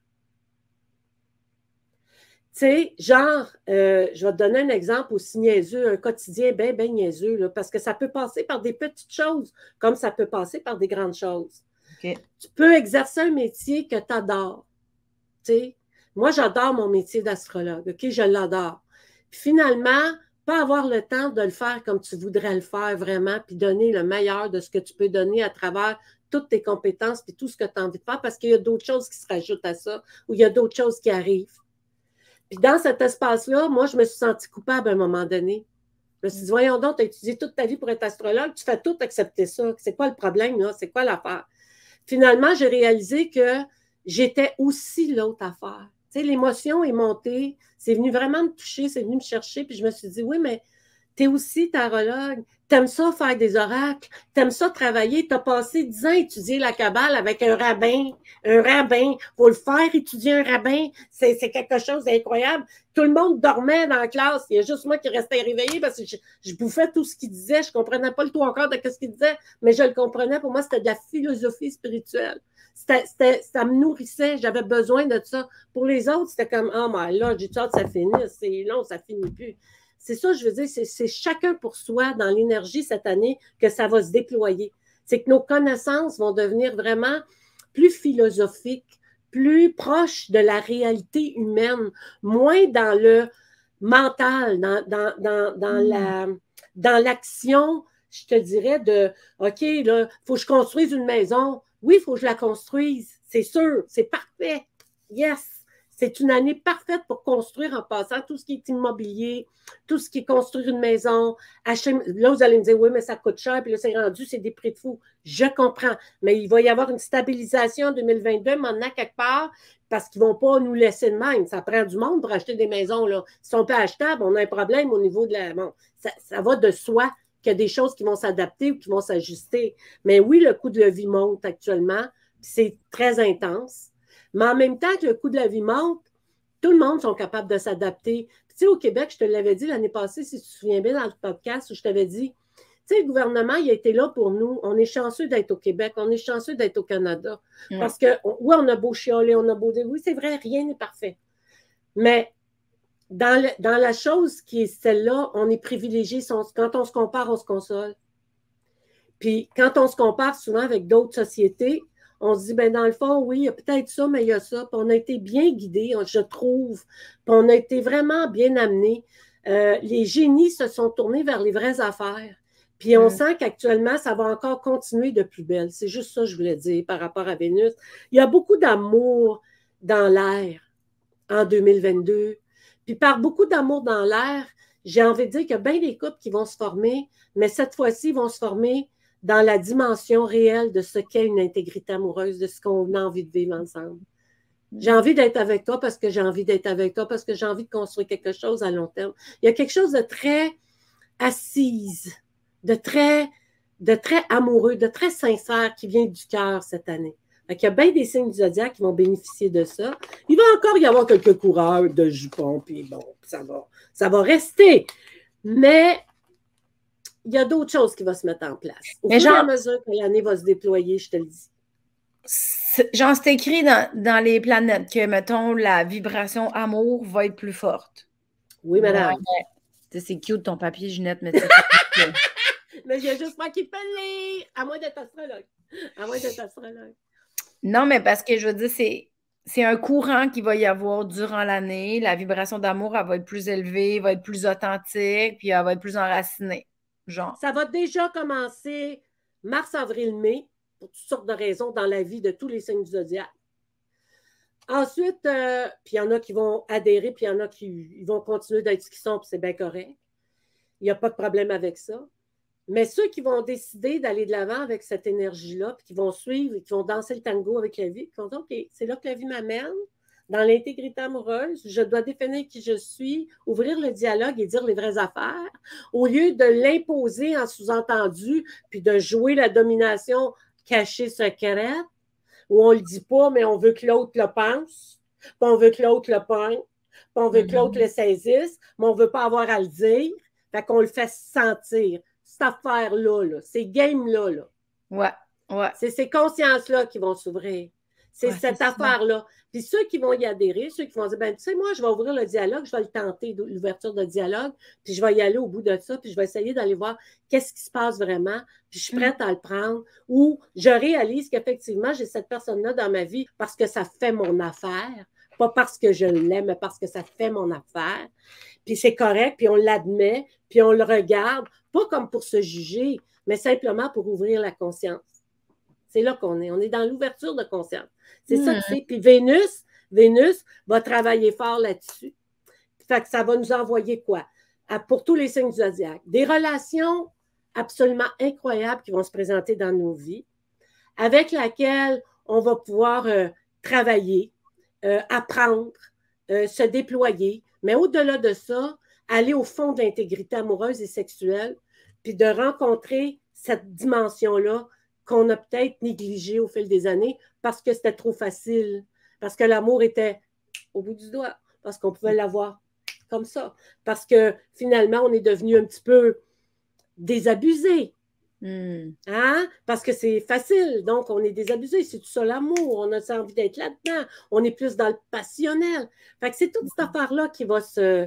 Tu sais, genre, je vais te donner un exemple aussi niaiseux, un quotidien bien, bien niaiseux, là, parce que ça peut passer par des petites choses, comme ça peut passer par des grandes choses. Okay. Tu peux exercer un métier que tu adores. Tu sais, moi, j'adore mon métier d'astrologue, OK? Je l'adore. Puis finalement, pas avoir le temps de le faire comme tu voudrais le faire vraiment, puis donner le meilleur de ce que tu peux donner à travers toutes tes compétences, puis tout ce que tu as envie de faire, parce qu'il y a d'autres choses qui se rajoutent à ça, ou il y a d'autres choses qui arrivent. Puis dans cet espace-là, moi, je me suis sentie coupable à un moment donné. Je me suis dit, voyons donc, tu as étudié toute ta vie pour être astrologue, tu fais tout accepter ça. C'est quoi le problème, là? C'est quoi l'affaire? Finalement, j'ai réalisé que j'étais aussi l'autre affaire. Tu sais, l'émotion est montée, c'est venu vraiment me toucher, c'est venu me chercher, puis je me suis dit, oui, mais tu es aussi tarologue, t'aimes ça faire des oracles, t'aimes ça travailler, t'as passé 10 ans à étudier la Kabbale avec un rabbin, faut le faire, étudier un rabbin, c'est quelque chose d'incroyable. Tout le monde dormait dans la classe, il y a juste moi qui restais réveillée parce que je bouffais tout ce qu'il disait, je comprenais pas le tout encore de ce qu'il disait, mais je le comprenais, pour moi c'était de la philosophie spirituelle. Ça me nourrissait, j'avais besoin de ça. Pour les autres, c'était comme, oh my Lord, j'ai hâte que ça finisse, c'est long, ça finit plus. C'est ça, je veux dire, c'est chacun pour soi dans l'énergie cette année que ça va se déployer. C'est que nos connaissances vont devenir vraiment plus philosophiques, plus proches de la réalité humaine, moins dans le mental, dans l'action, je te dirais, de OK, là, il faut que je construise une maison. Oui, il faut que je la construise, c'est sûr, c'est parfait. Yes! C'est une année parfaite pour construire en passant tout ce qui est immobilier, tout ce qui est construire une maison. Acheter... Là, vous allez me dire, oui, mais ça coûte cher, puis là, c'est rendu, c'est des prix de fou. Je comprends. Mais il va y avoir une stabilisation en 2022, maintenant, quelque part, parce qu'ils ne vont pas nous laisser de même. Ça prend du monde pour acheter des maisons, là. Si on peut achetables, on a un problème au niveau de la... Bon, ça va de soi qu'il y a des choses qui vont s'adapter ou qui vont s'ajuster. Mais oui, le coût de la vie monte actuellement, c'est très intense. Mais en même temps que le coût de la vie monte, tout le monde sont capables de s'adapter. Tu sais, au Québec, je te l'avais dit l'année passée, si tu te souviens bien dans le podcast, où je t'avais dit, tu sais, le gouvernement, il a été là pour nous. On est chanceux d'être au Québec, on est chanceux d'être au Canada. Parce que, oui, on a beau chialer, on a beau dire, oui, c'est vrai, rien n'est parfait. Mais dans la chose qui est celle-là, on est privilégié. Quand on se compare, on se console. Puis quand on se compare souvent avec d'autres sociétés, on se dit, ben dans le fond, oui, il y a peut-être ça, mais il y a ça. Puis on a été bien guidés, je trouve. Puis on a été vraiment bien amenés. Les génies se sont tournés vers les vraies affaires. Puis on sent qu'actuellement, ça va encore continuer de plus belle. C'est juste ça que je voulais dire par rapport à Vénus. Il y a beaucoup d'amour dans l'air en 2022. Puis par beaucoup d'amour dans l'air, j'ai envie de dire qu'il y a bien des couples qui vont se former, mais cette fois-ci, ils vont se former dans la dimension réelle de ce qu'est une intégrité amoureuse, de ce qu'on a envie de vivre ensemble. J'ai envie d'être avec toi parce que j'ai envie d'être avec toi, parce que j'ai envie de construire quelque chose à long terme. Il y a quelque chose de très assise, de très amoureux, de très sincère qui vient du cœur cette année. Il y a bien des signes du zodiaque qui vont bénéficier de ça. Il va encore y avoir quelques coureurs de jupons, puis bon, ça va rester. Mais il y a d'autres choses qui vont se mettre en place. Au fur et à mesure que l'année va se déployer, je te le dis. Genre, c'est écrit dans les planètes que, mettons, la vibration amour va être plus forte. Oui, madame. Ouais. C'est cute ton papier, Ginette, mais mais il y a juste moi qui peux le lire, à moins d'être astrologue. À moins d'être astrologue. Non, mais parce que je veux dire, c'est un courant qu'il va y avoir durant l'année. La vibration d'amour, elle va être plus élevée, va être plus authentique, puis elle va être plus enracinée. Genre. Ça va déjà commencer mars, avril, mai, pour toutes sortes de raisons dans la vie de tous les signes du zodiaque. Ensuite, puis il y en a qui vont adhérer, puis il y en a qui vont continuer d'être ce qu'ils sont, puis c'est bien correct. il n'y a pas de problème avec ça. Mais ceux qui vont décider d'aller de l'avant avec cette énergie-là, puis qui vont suivre et qui vont danser le tango avec la vie, qui vont dire, OK, c'est là que la vie m'amène, dans l'intégrité amoureuse, je dois définir qui je suis, ouvrir le dialogue et dire les vraies affaires, au lieu de l'imposer en sous-entendu, puis de jouer la domination cachée secrète, où on ne le dit pas, mais on veut que l'autre le pense, puis on veut que l'autre le pogne, puis on veut que l'autre le saisisse, mais on ne veut pas avoir à le dire, fait qu'on le fait sentir. Cette affaire-là, là, ces games-là, là, Ouais. c'est ces consciences-là qui vont s'ouvrir. C'est cette affaire-là. Puis ceux qui vont y adhérer, ceux qui vont dire, ben, tu sais, moi, je vais ouvrir le dialogue, je vais le tenter, l'ouverture de dialogue, puis je vais y aller au bout de ça, puis je vais essayer d'aller voir qu'est-ce qui se passe vraiment, puis je suis prête à le prendre, ou je réalise qu'effectivement, j'ai cette personne-là dans ma vie parce que ça fait mon affaire, pas parce que je l'aime, mais parce que ça fait mon affaire. Puis c'est correct, puis on l'admet, puis on le regarde, pas comme pour se juger, mais simplement pour ouvrir la conscience. C'est là qu'on est. On est dans l'ouverture de conscience. C'est ça que c'est. Puis Vénus va travailler fort là-dessus. Fait que ça va nous envoyer quoi? Pour tous les signes du zodiaque. Des relations absolument incroyables qui vont se présenter dans nos vies, avec laquelle on va pouvoir travailler, apprendre, se déployer. Mais au-delà de ça, aller au fond de l'intégrité amoureuse et sexuelle, puis de rencontrer cette dimension-là qu'on a peut-être négligée au fil des années parce que c'était trop facile, parce que l'amour était au bout du doigt, parce qu'on pouvait l'avoir comme ça, parce que finalement, on est devenu un petit peu désabusé. Hein? Parce que c'est facile, donc on est désabusé, c'est tout ça l'amour, on a envie d'être là-dedans, on est plus dans le passionnel. Fait que c'est toute cette affaire-là qui va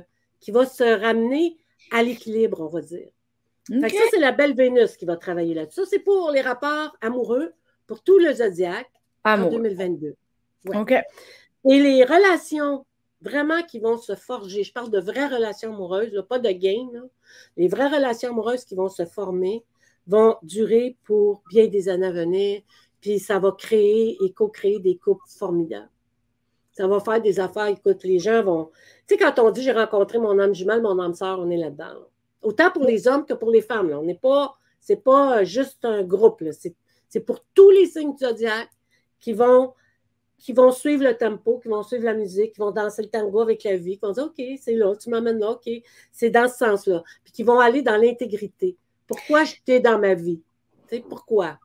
se ramener à l'équilibre, on va dire. Fait que ça, c'est la belle Vénus qui va travailler là-dessus. Ça, c'est pour les rapports amoureux, pour tout le zodiaque en 2022. Ouais. Okay. Et les relations vraiment qui vont se forger, je parle de vraies relations amoureuses, là, pas de game, là. Les vraies relations amoureuses qui vont se former vont durer pour bien des années à venir, puis ça va créer et co-créer des couples formidables. Ça va faire des affaires, écoute, les gens vont... Tu sais, quand on dit « j'ai rencontré mon âme jumelle, mon âme sœur », on est là-dedans. Là. Autant pour les hommes que pour les femmes. Là. On n'est pas... C'est pas juste un groupe. Là. C'est pour tous les signes du zodiaque qui vont suivre le tempo, qui vont suivre la musique, qui vont danser le tango avec la vie, qui vont dire « OK, c'est là, tu m'amènes là, OK. » C'est dans ce sens-là. Puis qui vont aller dans l'intégrité. Pourquoi j'étais dans ma vie? Tu sais, pourquoi?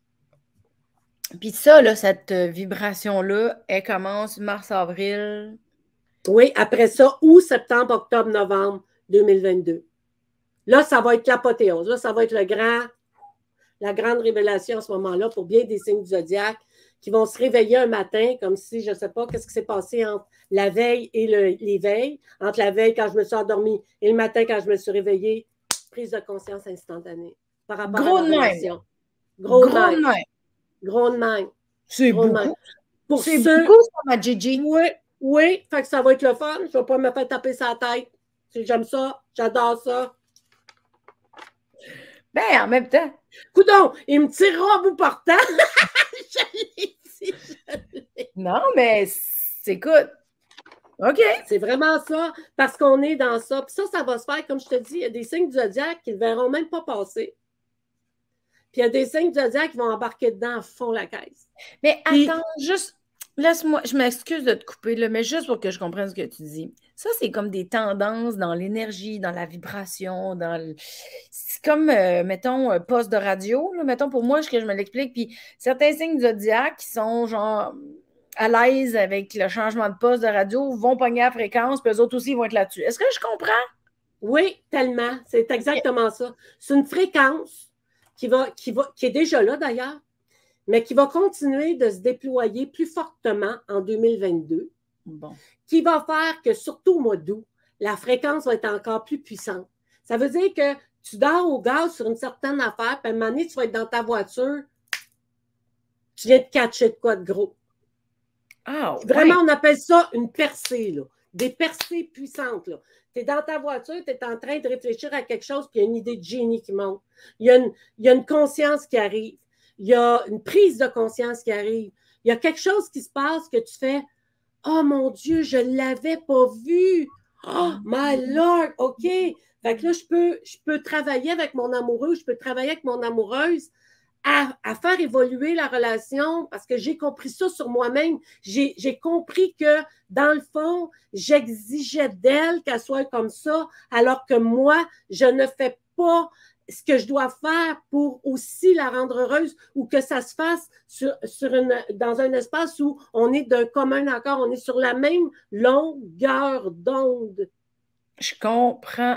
Puis ça, là, cette vibration-là, elle commence mars-avril. Oui, après ça, août, septembre, octobre, novembre 2022. Là, ça va être l'apothéose. Là, ça va être la grande révélation à ce moment-là pour bien des signes du zodiaque qui vont se réveiller un matin comme si, je ne sais pas, qu'est-ce qui s'est passé entre la veille et l'éveil, entre la veille quand je me suis endormie et le matin quand je me suis réveillée, prise de conscience instantanée par rapport à la relation. Gros de même. Gros de même. C'est beaucoup. C'est beaucoup, ça, ma Gigi. Oui, fait que ça va être le fun. Je ne vais pas me faire taper sa tête. J'aime ça, j'adore ça. Ben, en même temps. Coudon, il me tirera à bout portant. Je l'ai dit, Non, mais écoute. OK. C'est vraiment ça, parce qu'on est dans ça. Puis ça va se faire, comme je te dis, il y a des signes du zodiaque qui ne verront même pas passer. Puis il y a des signes du zodiaque qui vont embarquer dedans à fond la caisse. Mais attends, juste, laisse-moi, je m'excuse de te couper, là, mais juste pour que je comprenne ce que tu dis. Ça, c'est comme des tendances dans l'énergie, dans la vibration, c'est comme, mettons, un poste de radio, là, mettons, pour moi, que je me l'explique, puis certains signes du zodiaque qui sont, genre, à l'aise avec le changement de poste de radio, vont pogner la fréquence, puis eux autres aussi vont être là-dessus. Est-ce que je comprends? Oui, tellement. C'est exactement ça. C'est une fréquence qui est déjà là, d'ailleurs, mais qui va continuer de se déployer plus fortement en 2022, qui va faire que, surtout au mois d'août, la fréquence va être encore plus puissante. Ça veut dire que tu dors au gaz sur une certaine affaire, puis à un moment donné, tu vas être dans ta voiture, tu viens de catcher de quoi de gros. Ah, vraiment, on appelle ça une percée, là. Des percées puissantes. Tu es dans ta voiture, tu es en train de réfléchir à quelque chose, puis il y a une idée de génie qui monte. Il y a une conscience qui arrive. Il y a une prise de conscience qui arrive. Il y a quelque chose qui se passe que tu fais « Oh mon Dieu, je ne l'avais pas vu! Oh my Lord! OK! » Fait que là, je peux travailler avec mon amoureux, je peux travailler avec mon amoureuse à faire évoluer la relation parce que j'ai compris ça sur moi-même. J'ai compris que, dans le fond, j'exigeais d'elle qu'elle soit comme ça, alors que moi, je ne fais pas ce que je dois faire pour aussi la rendre heureuse ou que ça se fasse dans un espace où on est d'un commun accord, on est sur la même longueur d'onde. Je comprends.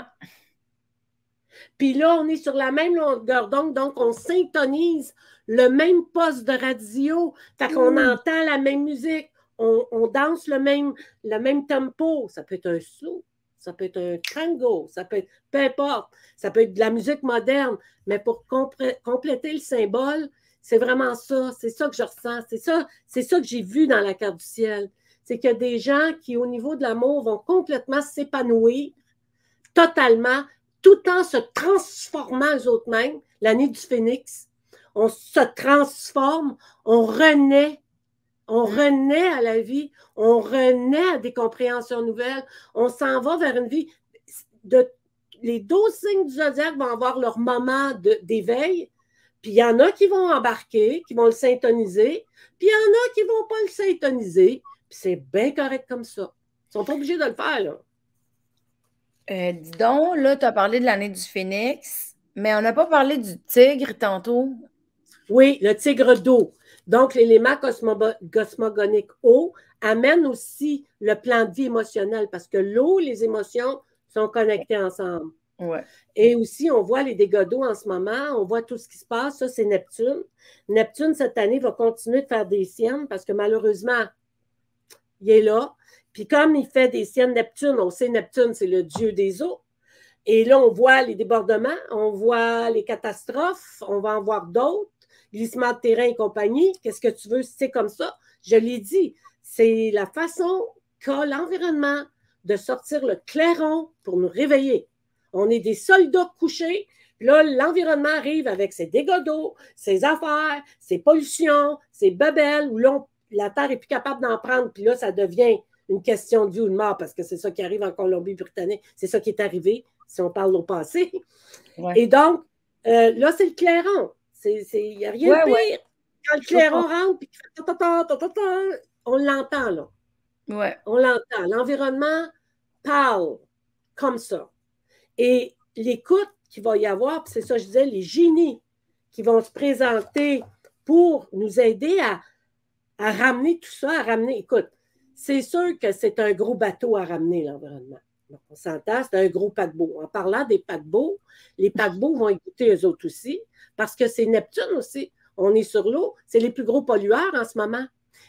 Puis là, on est sur la même longueur d'onde, donc on syntonise le même poste de radio, fait qu'on entend la même musique, on danse le même tempo. Ça peut être un slow, ça peut être un tango, ça peut être, peu importe, ça peut être de la musique moderne, mais pour compléter le symbole, c'est vraiment ça, c'est ça que je ressens, c'est ça que j'ai vu dans la carte du ciel. C'est qu'il y a des gens qui, au niveau de l'amour, vont complètement s'épanouir totalement, tout en se transformant eux-mêmes. L'année du phénix, on se transforme, on renaît à la vie, on renaît à des compréhensions nouvelles, on s'en va vers une vie. Les 12 signes du zodiaque vont avoir leur moment d'éveil, puis il y en a qui vont embarquer, qui vont le syntoniser, puis il y en a qui ne vont pas le syntoniser, puis c'est bien correct comme ça. Ils ne sont pas obligés de le faire, là. Dis donc, là, tu as parlé de l'année du phénix, mais on n'a pas parlé du tigre tantôt. Oui, le tigre d'eau. Donc, l'élément cosmogonique eau amène aussi le plan de vie émotionnel parce que l'eau, les émotions sont connectées ensemble. Ouais. Et aussi, on voit les dégâts d'eau en ce moment, on voit tout ce qui se passe. Ça, c'est Neptune. Neptune, cette année, va continuer de faire des siennes parce que malheureusement, il est là. Puis comme il fait des siennes Neptune, on sait Neptune, c'est le dieu des eaux. Et là, on voit les débordements, on voit les catastrophes, on va en voir d'autres, glissement de terrain et compagnie. Qu'est-ce que tu veux? C'est comme ça. Je l'ai dit, c'est la façon qu'a l'environnement de sortir le clairon pour nous réveiller. On est des soldats couchés. Puis là, l'environnement arrive avec ses dégâts d'eau, ses affaires, ses pollutions, ses bebelles, où là, la Terre n'est plus capable d'en prendre. Puis là, ça devient une question de vie ou de mort, parce que c'est ça qui arrive en Colombie-Britannique. C'est ça qui est arrivé, si on parle au passé. Ouais. Et donc, là, c'est le clairon. Il n'y a rien de pire. Ouais. Quand le clairon rentre, puis on l'entend, là. Ouais. On l'entend. L'environnement parle comme ça. Et l'écoute qu'il va y avoir, c'est ça, je disais, les génies qui vont se présenter pour nous aider à ramener tout ça, à ramener, écoute, c'est sûr que c'est un gros bateau à ramener, l'environnement. Donc, on s'entend, c'est un gros paquebot. En parlant des paquebots, les paquebots vont écouter eux autres aussi, parce que c'est Neptune aussi. On est sur l'eau, c'est les plus gros pollueurs en ce moment.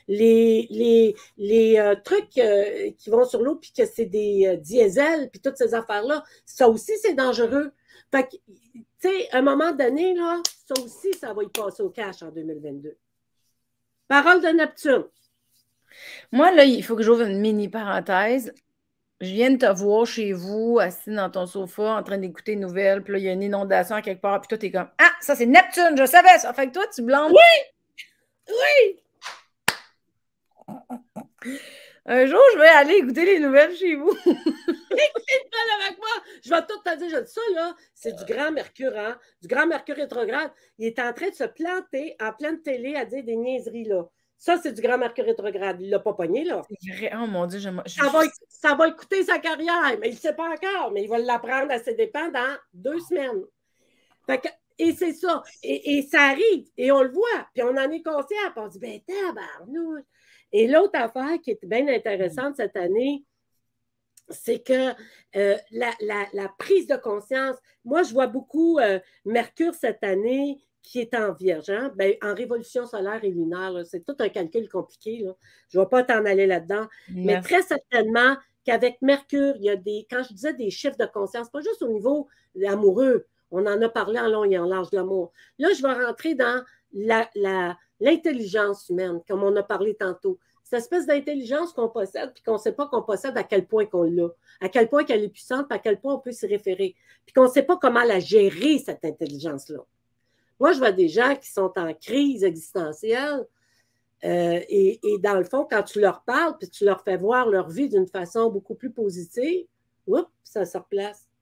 Les trucs qui vont sur l'eau, puis que c'est des diesels, puis toutes ces affaires-là, ça aussi, c'est dangereux. Fait que, tu sais, à un moment donné, là, ça aussi, ça va y passer au cash en 2022. Parole de Neptune. Moi, là, il faut que j'ouvre une mini parenthèse. Je viens de te voir chez vous, assis dans ton sofa, en train d'écouter une nouvelle, puis là, il y a une inondation à quelque part, puis toi, t'es comme « Ah, ça, c'est Neptune, je savais ça! » Fait que toi, tu blâmes. Oui! Oui! Un jour, je vais aller écouter les nouvelles chez vous. avec moi. Je vais tout te dire, je dis ça, là, c'est du grand Mercure, hein? Du grand Mercure rétrograde. Il est en train de se planter en pleine télé à dire des niaiseries, là. Ça, c'est du grand Mercure rétrograde. Il ne l'a pas pogné, là. C'est vrai. Oh mon Dieu, ça va écouter sa carrière, mais il ne sait pas encore, mais il va l'apprendre à ses dépens dans 2 semaines. Fait que, et c'est ça. Et ça arrive, et on le voit, puis on en est conscient, puis on dit, ben, tabarnouche. Et l'autre affaire qui est bien intéressante cette année, c'est que la prise de conscience, moi, je vois beaucoup Mercure cette année qui est en Vierge, hein? Ben, en révolution solaire et lunaire. C'est tout un calcul compliqué. Là. Je ne vais pas t'en aller là-dedans. Merci. Mais très certainement qu'avec Mercure, il y a quand je disais des chiffres de conscience, pas juste au niveau amoureux, on en a parlé en long et en large de l'amour. Là, je vais rentrer dans l'intelligence humaine, comme on a parlé tantôt. Cette espèce d'intelligence qu'on possède, puis qu'on ne sait pas qu'on possède, à quel point qu'on l'a, à quel point qu'elle est puissante, puis à quel point on peut s'y référer, puis qu'on ne sait pas comment la gérer, cette intelligence-là. Moi, je vois des gens qui sont en crise existentielle, et dans le fond, quand tu leur parles, puis tu leur fais voir leur vie d'une façon beaucoup plus positive, oups, ça se replace.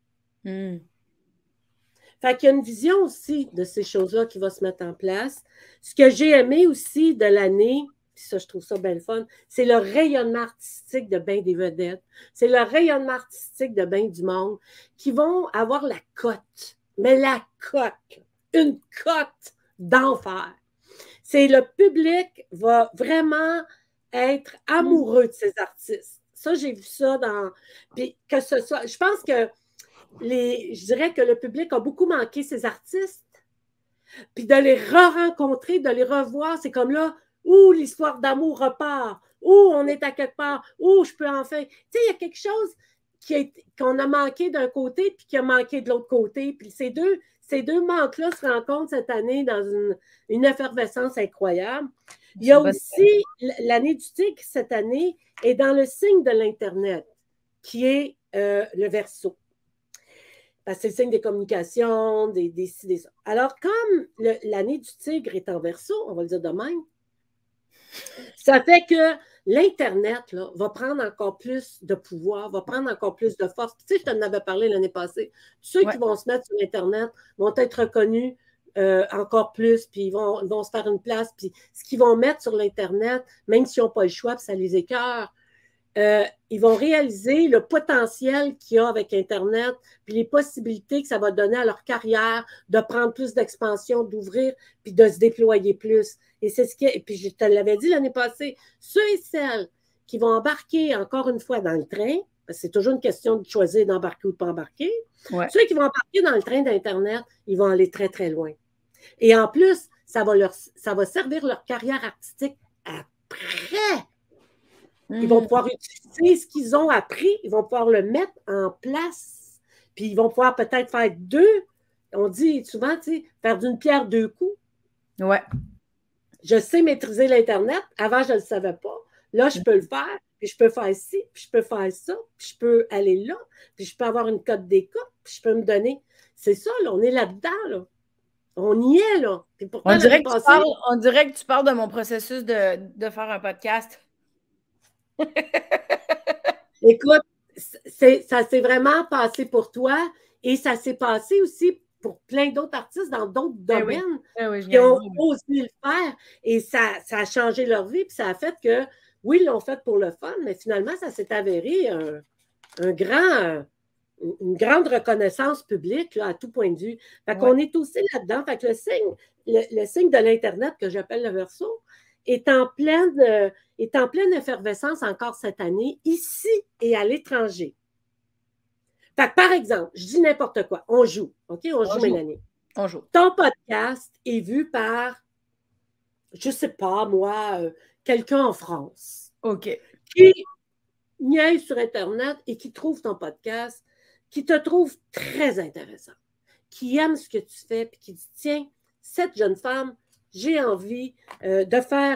Mm. Fait qu'il y a une vision aussi de ces choses-là qui va se mettre en place. Ce que j'ai aimé aussi de l'année, puis ça, je trouve ça bien le fun, c'est le rayonnement artistique de bien des vedettes. C'est le rayonnement artistique de bien du monde qui vont avoir la cote. Mais la cote, une cote d'enfer. C'est le public va vraiment être amoureux de ces artistes. Ça, j'ai vu ça dans... Puis que ce soit... Je pense que je dirais que le public a beaucoup manqué ces artistes. Puis de les re-rencontrer, de les revoir, c'est comme là où l'histoire d'amour repart, où on est à quelque part, où je peux enfin. Tu sais, il y a quelque chose qu'on a manqué d'un côté puis qui a manqué de l'autre côté. Puis ces deux manques-là se rencontrent cette année dans une effervescence incroyable. Il y a aussi l'année du tigre cette année est dans le signe de l'Internet, qui est le Verseau. Parce que c'est le signe des communications, des ça. Alors, comme l'année du tigre est en Verseau, on va le dire de même, ça fait que l'Internet là, va prendre encore plus de pouvoir, va prendre encore plus de force. Tu sais, je t'en avais parlé l'année passée. Ceux qui vont se mettre sur Internet vont être reconnus encore plus, puis ils vont se faire une place. Puis ce qu'ils vont mettre sur l'Internet, même s'ils n'ont pas le choix, puis ça les écœure, ils vont réaliser le potentiel qu'il y a avec Internet, puis les possibilités que ça va donner à leur carrière de prendre plus d'expansion, d'ouvrir, puis de se déployer plus. Et c'est ce qui est, puis je te l'avais dit l'année passée, ceux et celles qui vont embarquer encore une fois dans le train, parce que c'est toujours une question de choisir d'embarquer ou de pas embarquer, ceux qui vont embarquer dans le train d'Internet, ils vont aller très, très loin. Et en plus, ça va servir leur carrière artistique après. Ils vont pouvoir utiliser ce qu'ils ont appris, ils vont pouvoir le mettre en place, puis ils vont pouvoir peut-être faire on dit souvent, tu sais, faire d'une pierre deux coups. Ouais. Je sais maîtriser l'Internet, avant je ne le savais pas, là je peux le faire, puis je peux faire ci, puis je peux faire ça, puis je peux aller là, puis je peux avoir une cote d'écoute, puis je peux me donner. C'est ça, là, on est là-dedans, là. On y est, là. Puis pourtant, on dirait que tu parles de mon processus de faire un podcast. Écoute, ça s'est vraiment passé pour toi et ça s'est passé aussi pour plein d'autres artistes dans d'autres domaines qui ont osé le faire et ça a changé leur vie puis ça a fait que, oui, ils l'ont fait pour le fun, mais finalement, ça s'est avéré une grande reconnaissance publique là, à tout point de vue. Fait qu'on est aussi là-dedans. Fait que le signe de l'Internet que j'appelle le Verseau, est en pleine effervescence encore cette année, ici et à l'étranger. Fait que, par exemple, je dis n'importe quoi. On joue, OK? On joue, Mélanie. On joue. Ton podcast est vu par, je ne sais pas, moi, quelqu'un en France. OK. Qui niaise sur Internet et qui trouve ton podcast, qui te trouve très intéressant, qui aime ce que tu fais, puis qui dit, tiens, cette jeune femme, j'ai envie de faire,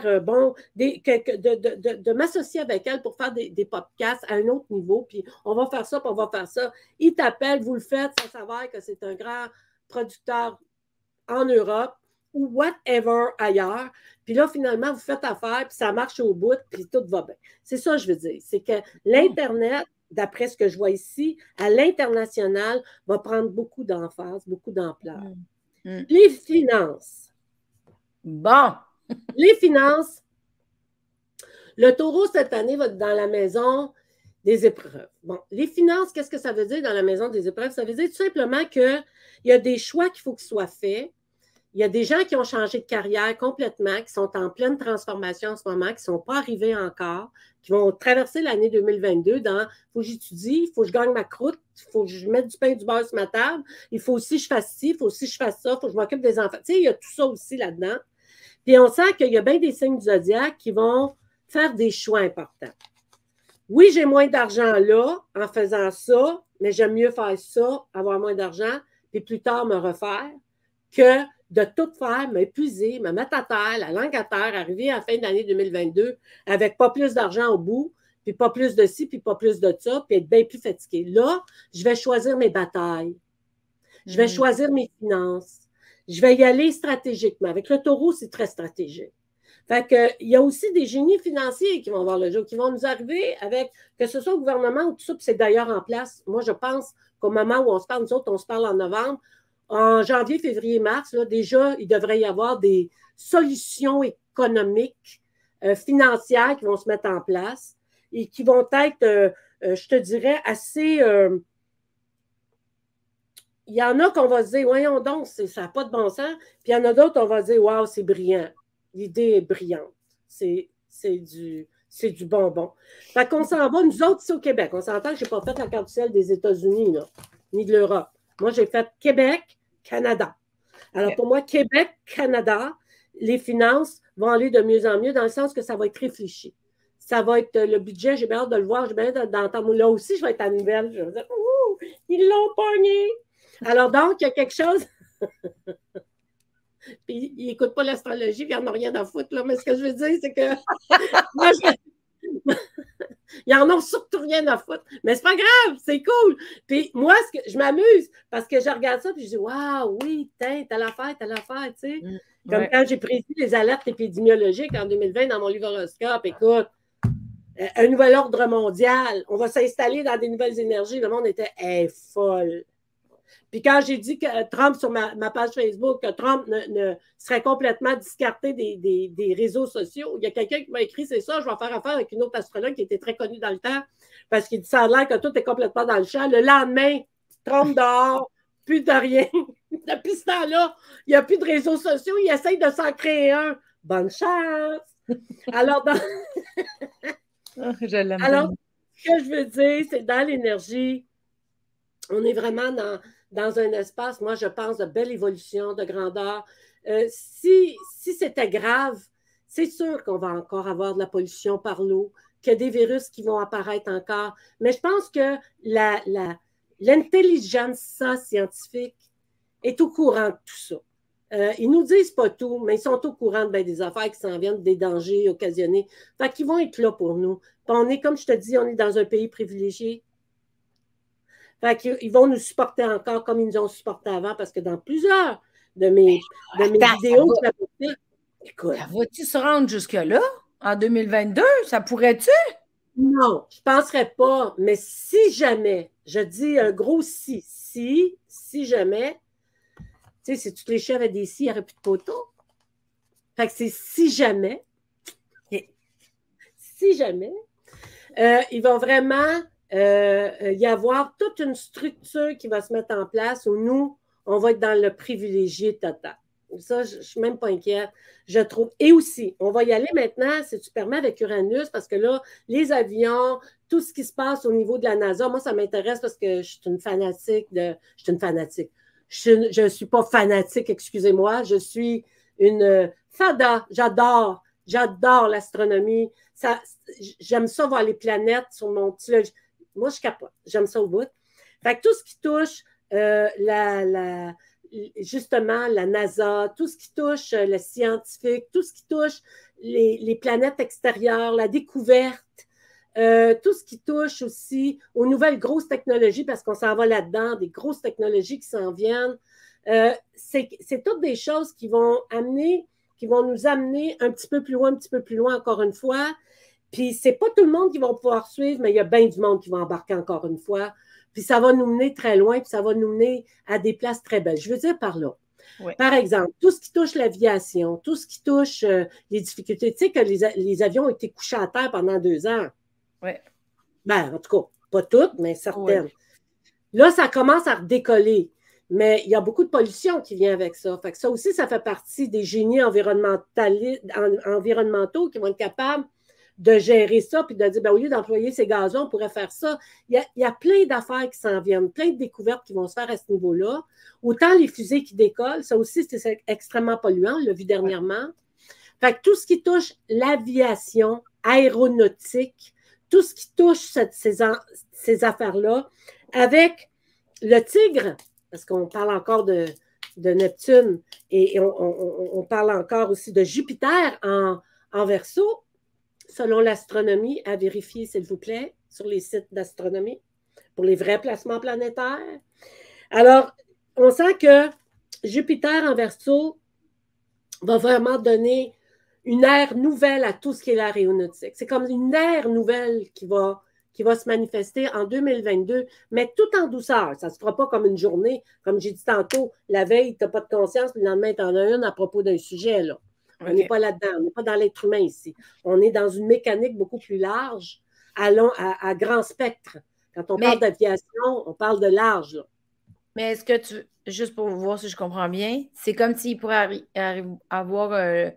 de m'associer avec elle pour faire des podcasts à un autre niveau, puis on va faire ça, puis on va faire ça. Il t'appelle, vous le faites sans savoir que c'est un grand producteur en Europe ou whatever ailleurs. Puis là, finalement, vous faites affaire, puis ça marche au bout, puis tout va bien. C'est ça que je veux dire. C'est que l'Internet, d'après ce que je vois ici, à l'international, va prendre beaucoup d'emphase, beaucoup d'ampleur. Les finances. Bon. Les finances. Le taureau, cette année, va être dans la maison des épreuves. Bon, les finances, qu'est-ce que ça veut dire dans la maison des épreuves? Ça veut dire tout simplement qu'il y a des choix qu'il faut qu'ils soient faits. Il y a des gens qui ont changé de carrière complètement, qui sont en pleine transformation en ce moment, qui ne sont pas arrivés encore, qui vont traverser l'année 2022 dans « il faut que j'étudie, il faut que je gagne ma croûte, il faut que je mette du pain et du beurre sur ma table, il faut aussi que je fasse ci, il faut aussi que je fasse ça, il faut que je m'occupe des enfants. » Tu sais, il y a tout ça aussi là-dedans. Puis on sent qu'il y a bien des signes du zodiaque qui vont faire des choix importants. Oui, j'ai moins d'argent là en faisant ça, mais j'aime mieux faire ça, avoir moins d'argent, puis plus tard me refaire, que de tout faire, m'épuiser, me mettre à terre, la langue à terre, arriver à la fin de l'année 2022 avec pas plus d'argent au bout, puis pas plus de ci, puis pas plus de ça, puis être bien plus fatigué. Là, je vais choisir mes batailles. Je vais choisir mes finances. Je vais y aller stratégiquement. Avec le taureau, c'est très stratégique. Fait que, il y a aussi des génies financiers qui vont voir le jour, qui vont nous arriver avec, que ce soit au gouvernement ou tout ça, puis c'est d'ailleurs en place. Moi, je pense qu'au moment où on se parle, nous autres, on se parle en novembre, en janvier, février, mars, là, déjà, il devrait y avoir des solutions économiques, financières qui vont se mettre en place et qui vont être, je te dirais, assez... il y en a qu'on va se dire, voyons donc, ça n'a pas de bon sens. Puis il y en a d'autres, on va se dire, waouh, c'est brillant. L'idée est brillante. C'est du bonbon. Fait qu'on s'en va, nous autres, ici au Québec. On s'entend que je n'ai pas fait la carte du ciel des États-Unis, là, ni de l'Europe. Moi, j'ai fait Québec, Canada. Alors, pour moi, Québec, Canada, les finances vont aller de mieux en mieux dans le sens que ça va être réfléchi. Ça va être le budget, j'ai bien hâte de le voir, j'ai bien hâte d'entendre. Là aussi, je vais être à nouvelle. Je vais dire, ouh, ils l'ont pogné. Alors, donc, il y a quelque chose. Puis, ils n'écoutent pas l'astrologie, puis ils n'en ont rien à foutre, là. Mais ce que je veux dire, c'est que. Moi, ils en ont surtout rien à foutre. Mais c'est pas grave, c'est cool. Puis moi, je m'amuse parce que je regarde ça puis je dis waouh, oui, t'as l'affaire, tu sais. Comme quand j'ai prédit les alertes épidémiologiques en 2020 dans mon livre horoscope, écoute, un nouvel ordre mondial, on va s'installer dans des nouvelles énergies. Le monde était folle. Puis quand j'ai dit que Trump, sur ma page Facebook, que Trump serait complètement discarté des réseaux sociaux, il y a quelqu'un qui m'a écrit, c'est ça, je vais faire affaire avec une autre astrologue qui était très connue dans le temps, parce qu'il dit, ça a l'air que tout est complètement dans le champ. Le lendemain, Trump dehors, plus de rien. Depuis ce temps-là, il n'y a plus de réseaux sociaux, il essaye de s'en créer un. Bonne chance! Alors, Alors, ce que je veux dire, c'est dans l'énergie, on est vraiment dans un espace, moi, je pense, de belle évolution, de grandeur. Si c'était grave, c'est sûr qu'on va encore avoir de la pollution par l'eau, qu'il y a des virus qui vont apparaître encore. Mais je pense que l'intelligence scientifique est au courant de tout ça. Ils nous disent pas tout, mais ils sont au courant de des affaires qui s'en viennent, des dangers occasionnés. Fait qu'ils vont être là pour nous. Puis on est, comme je te dis, on est dans un pays privilégié. Fait qu'ils vont nous supporter encore comme ils nous ont supporté avant, parce que dans plusieurs de mes vidéos, écoute. Ça va-tu se rendre jusque-là, en 2022? Ça pourrait-tu? Non, je ne penserais pas, mais si jamais, je dis un gros si jamais, tu sais, si toutes les chefs avaient des si, il n'y aurait plus de poteaux. Fait que c'est si jamais, il va vraiment y avoir toute une structure qui va se mettre en place où nous, on va être dans le privilégié total. Ça, je ne suis même pas inquiète, je trouve. Et aussi, on va y aller maintenant, si tu permets, avec Uranus, parce que là, les avions, tout ce qui se passe au niveau de la NASA, moi, ça m'intéresse parce que je suis une fanatique. Je ne suis pas fanatique, excusez-moi, je suis une fada. J'adore l'astronomie. J'aime ça voir les planètes sur mon petit... Moi, je capote. J'aime ça au bout. Fait que tout ce qui touche justement la NASA, tout ce qui touche le scientifique, tout ce qui touche les planètes extérieures, la découverte, tout ce qui touche aussi aux nouvelles grosses technologies, parce qu'on s'en va là-dedans, des grosses technologies qui s'en viennent. C'est toutes des choses qui vont nous amener un petit peu plus loin, encore une fois. Puis c'est pas tout le monde qui va pouvoir suivre, mais il y a bien du monde qui va embarquer encore une fois. Puis ça va nous mener très loin, puis ça va nous mener à des places très belles. Je veux dire par là. Oui. Par exemple, tout ce qui touche l'aviation, tout ce qui touche les difficultés. Tu sais que les avions ont été couchés à terre pendant 2 ans. Oui. Ben, en tout cas, pas toutes, mais certaines. Oui. Là, ça commence à redécoller. Mais il y a beaucoup de pollution qui vient avec ça. Fait que ça aussi, ça fait partie des génies environnementaux qui vont être capables de gérer ça, puis de dire, ben, au lieu d'employer ces gazons, on pourrait faire ça. Il y a plein d'affaires qui s'en viennent, plein de découvertes qui vont se faire à ce niveau-là. Autant les fusées qui décollent, ça aussi, c'est extrêmement polluant, on l'a vu dernièrement. Fait que tout ce qui touche l'aviation, aéronautique, tout ce qui touche ces affaires-là, avec le tigre, parce qu'on parle encore de Neptune, et on parle encore aussi de Jupiter en Verseau, selon l'astronomie, à vérifier, s'il vous plaît, sur les sites d'astronomie, pour les vrais placements planétaires. Alors, on sent que Jupiter en Verseau va vraiment donner une ère nouvelle à tout ce qui est l'aéronautique. C'est comme une ère nouvelle qui va se manifester en 2022, mais tout en douceur. Ça ne se fera pas comme une journée. Comme j'ai dit tantôt, la veille, tu n'as pas de conscience, puis le lendemain, tu en as une à propos d'un sujet. Là. On n'est pas là-dedans. On n'est pas dans l'être humain ici. On est dans une mécanique beaucoup plus large, à grand spectre. Quand on parle d'aviation, on parle de large. Là. Mais est-ce que tu, juste pour voir si je comprends bien, c'est comme s'il pourrait avoir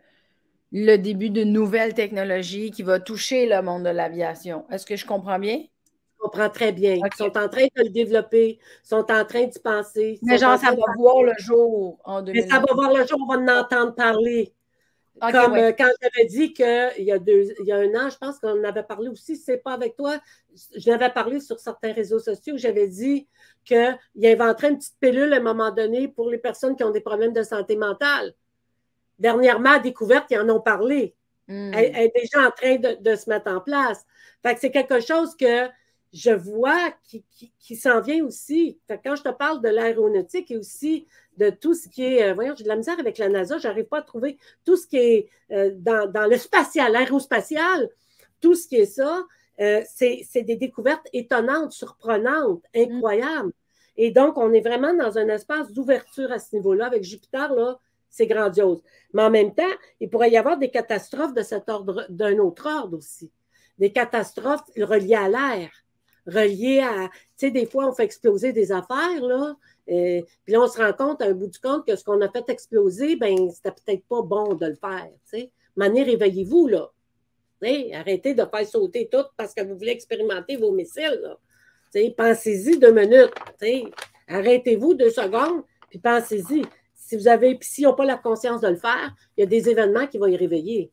le début d'une nouvelle technologie qui va toucher le monde de l'aviation. Est-ce que je comprends bien? Je comprends très bien. Ils OK. sont en train de le développer, sont en train d'y penser. Mais genre, ça va voir le jour en Mais ça 2020. va voir le jour, on va en entendre parler. OK, Comme ouais. quand j'avais dit qu'il y a un an, je pense qu'on avait parlé aussi, si ce n'est pas avec toi, je l'avais parlé sur certains réseaux sociaux, j'avais dit qu'il inventerait une petite pilule à un moment donné pour les personnes qui ont des problèmes de santé mentale. Dernièrement, à Découverte, ils en ont parlé. Elle est déjà en train de se mettre en place. Fait que c'est quelque chose que je vois qui s'en vient aussi. Fait que quand je te parle de l'aéronautique et aussi de tout ce qui est, voyons, j'ai de la misère avec la NASA, je n'arrive pas à trouver tout ce qui est dans le spatial, l'aérospatial, tout ce qui est ça, c'est des découvertes étonnantes, surprenantes, incroyables. Et donc, on est vraiment dans un espace d'ouverture à ce niveau-là. Avec Jupiter, là, c'est grandiose. Mais en même temps, il pourrait y avoir des catastrophes de cet ordre, d'un autre ordre aussi. Des catastrophes reliées à l'air, reliées à, tu sais, des fois, on fait exploser des affaires, là, puis là, on se rend compte, à un bout du compte, que ce qu'on a fait exploser, ben, c'était peut-être pas bon de le faire, tu sais. Manière, réveillez-vous, là. T'sais, arrêtez de faire sauter tout parce que vous voulez expérimenter vos missiles, là. Pensez-y 2 minutes, t'sais. Arrêtez-vous 2 secondes, puis pensez-y. Si vous avez, puis s'ils n'ont pas la conscience de le faire, il y a des événements qui vont y réveiller.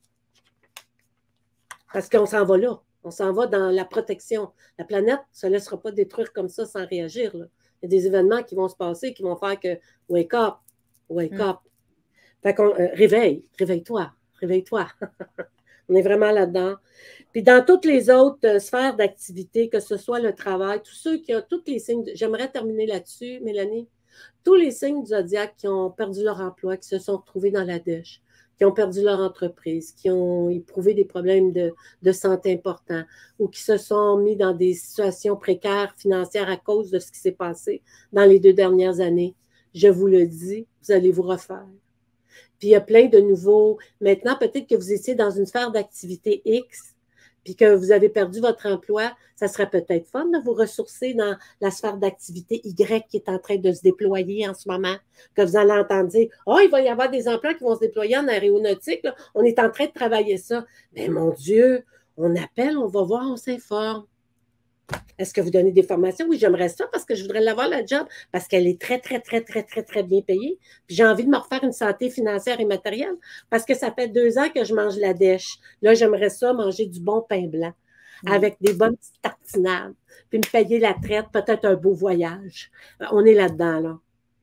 Parce qu'on s'en va là. On s'en va dans la protection. La planète ne se laissera pas détruire comme ça sans réagir. Là. Il y a des événements qui vont se passer, qui vont faire que wake up, wake up. Fait qu'on réveille-toi, réveille-toi. On est vraiment là-dedans. Puis dans toutes les autres sphères d'activité, que ce soit le travail, tous ceux qui ont tous les signes, j'aimerais terminer là-dessus, Mélanie, tous les signes du zodiaque qui ont perdu leur emploi, qui se sont retrouvés dans la dèche, qui ont perdu leur entreprise, qui ont éprouvé des problèmes de santé importants ou qui se sont mis dans des situations précaires financières à cause de ce qui s'est passé dans les 2 dernières années. Je vous le dis, vous allez vous refaire. Puis il y a plein de nouveaux. Maintenant, peut-être que vous étiez dans une sphère d'activité X, puis que vous avez perdu votre emploi, ça serait peut-être fun de vous ressourcer dans la sphère d'activité Y qui est en train de se déployer en ce moment, que vous allez entendre dire « Oh, il va y avoir des emplois qui vont se déployer en aéronautique, là. On est en train de travailler ça. » Mais mon Dieu, on appelle, on va voir, on s'informe. Est-ce que vous donnez des formations? Oui, j'aimerais ça parce que je voudrais l'avoir, la job, parce qu'elle est très, très, très, très, très, très bien payée. Puis j'ai envie de me refaire une santé financière et matérielle parce que ça fait 2 ans que je mange la dèche. Là, j'aimerais ça manger du bon pain blanc avec des bonnes petites tartinades, puis me payer la traite, peut-être un beau voyage. On est là-dedans, là.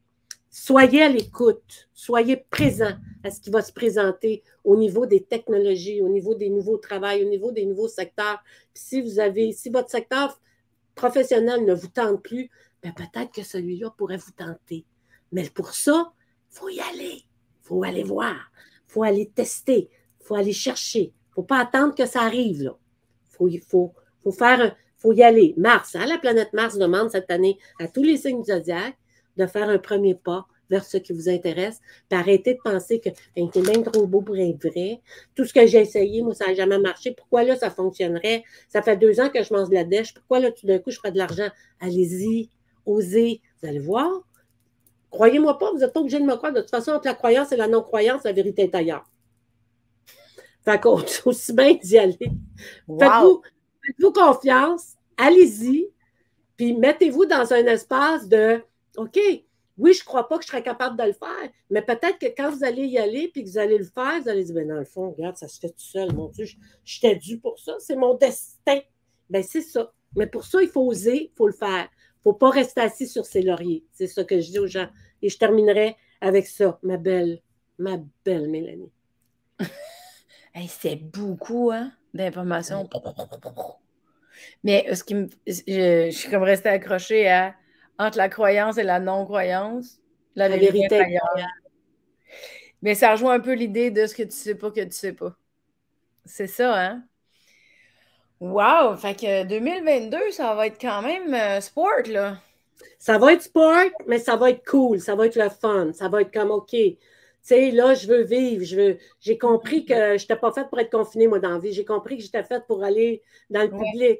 Soyez à l'écoute, soyez présent à ce qui va se présenter au niveau des technologies, au niveau des nouveaux travails, au niveau des nouveaux secteurs. Puis si votre secteur professionnel ne vous tente plus, ben peut-être que celui-là pourrait vous tenter. Mais pour ça, il faut y aller. Il faut aller voir. Il faut aller tester. Il faut aller chercher. Il ne faut pas attendre que ça arrive. Là. Il faut y aller. Mars, hein, la planète Mars demande cette année à tous les signes du zodiaque de faire un premier pas vers ce qui vous intéresse, puis arrêtez de penser que ben, t'es même trop beau pour être vrai. Tout ce que j'ai essayé, moi, ça n'a jamais marché. Pourquoi là, ça fonctionnerait? Ça fait 2 ans que je mange de la dèche. Pourquoi là, tout d'un coup, je ferais de l'argent? Allez-y, osez. Vous allez voir. Croyez-moi pas, vous n'êtes pas obligé de me croire. De toute façon, entre la croyance et la non-croyance, la vérité est ailleurs. Fait qu'aussi bien d'y aller. Wow. Faites-vous confiance, allez-y, puis mettez-vous dans un espace de OK, oui, je ne crois pas que je serais capable de le faire, mais peut-être que quand vous allez y aller puis que vous allez le faire, vous allez dire, ben dans le fond, regarde, ça se fait tout seul, mon Dieu, j'étais dû pour ça, c'est mon destin. Ben c'est ça. Mais pour ça, il faut oser, il faut le faire. Il ne faut pas rester assis sur ses lauriers. C'est ça que je dis aux gens. Et je terminerai avec ça, ma belle Mélanie. Hey, c'est beaucoup hein, d'informations. Mais je suis comme restée accrochée à entre la croyance et la non-croyance, la La vérité vérité est est ailleurs. ailleurs. Mais ça rejoint un peu l'idée de ce que tu sais pas que tu sais pas. C'est ça, hein? Wow! Fait que 2022, ça va être quand même sport, là. Ça va être sport, mais ça va être cool, ça va être le fun, ça va être comme OK. Tu sais, là, je veux vivre, j'ai compris que je n'étais pas faite pour être confinée, moi, dans la vie. J'ai compris que j'étais faite pour aller dans le Ouais, public,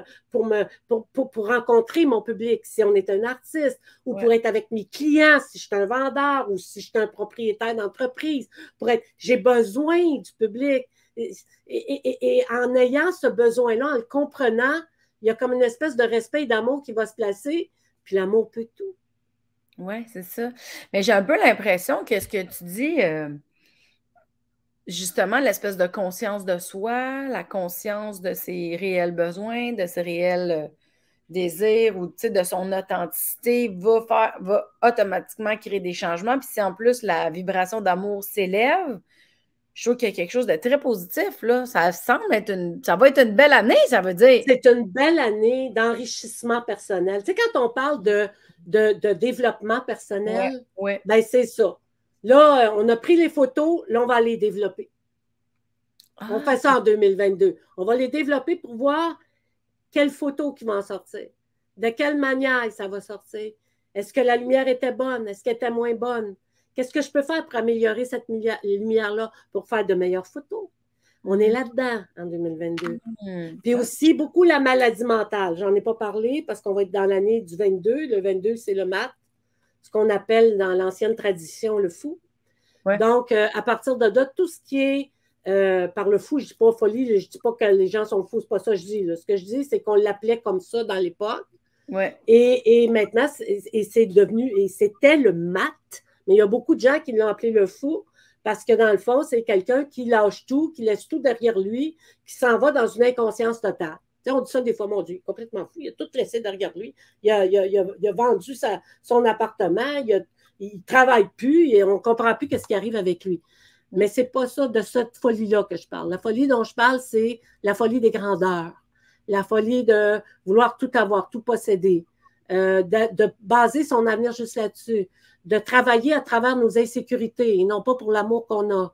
pour rencontrer mon public, si on est un artiste, ou ouais. pour être avec mes clients, si je suis un vendeur, ou si je suis un propriétaire d'entreprise, j'ai besoin du public. Et en ayant ce besoin-là, en le comprenant, il y a comme une espèce de respect et d'amour qui va se placer. Puis l'amour peut tout. Oui, c'est ça. Mais j'ai un peu l'impression que ce que tu dis, justement, l'espèce de conscience de soi, la conscience de ses réels besoins, de ses réels désirs ou de son authenticité va automatiquement créer des changements. Puis si en plus la vibration d'amour s'élève, je trouve qu'il y a quelque chose de très positif, là. Ça semble être ça va être une belle année, ça veut dire. C'est une belle année d'enrichissement personnel. Tu sais, quand on parle de développement Ouais, personnel, ouais. ben c'est ça. Là, on a pris les photos, là, on va les développer. On Ah, fait ça en 2022. On va les développer pour voir quelles photos qui vont sortir. De quelle manière ça va sortir. Est-ce que la lumière était bonne? Est-ce qu'elle était moins bonne? Qu'est-ce que je peux faire pour améliorer cette lumière-là pour faire de meilleures photos? On est là-dedans en 2022. Puis ah, aussi, beaucoup la maladie mentale. J'en ai pas parlé parce qu'on va être dans l'année du 22. Le 22, c'est le mat, ce qu'on appelle dans l'ancienne tradition le fou. ouais. Donc, à partir de là, tout ce qui est par le fou, je ne dis pas folie, je ne dis pas que les gens sont fous, c'est pas ça que je dis. Là. Ce que je dis, c'est qu'on l'appelait comme ça dans l'époque. Ouais. Et maintenant, c'est devenu, et c'était le mat, mais il y a beaucoup de gens qui l'ont appelé le fou parce que dans le fond, c'est quelqu'un qui lâche tout, qui laisse tout derrière lui, qui s'en va dans une inconscience totale. Tu sais, on dit ça des fois, mon Dieu, complètement fou. Il a tout laissé derrière lui. Il a vendu son appartement, il ne travaille plus et on ne comprend plus ce qui arrive avec lui. Mais ce n'est pas ça de cette folie-là que je parle. La folie dont je parle, c'est la folie des grandeurs. La folie de vouloir tout avoir, tout posséder, de baser son avenir juste là-dessus, de travailler à travers nos insécurités et non pas pour l'amour qu'on a.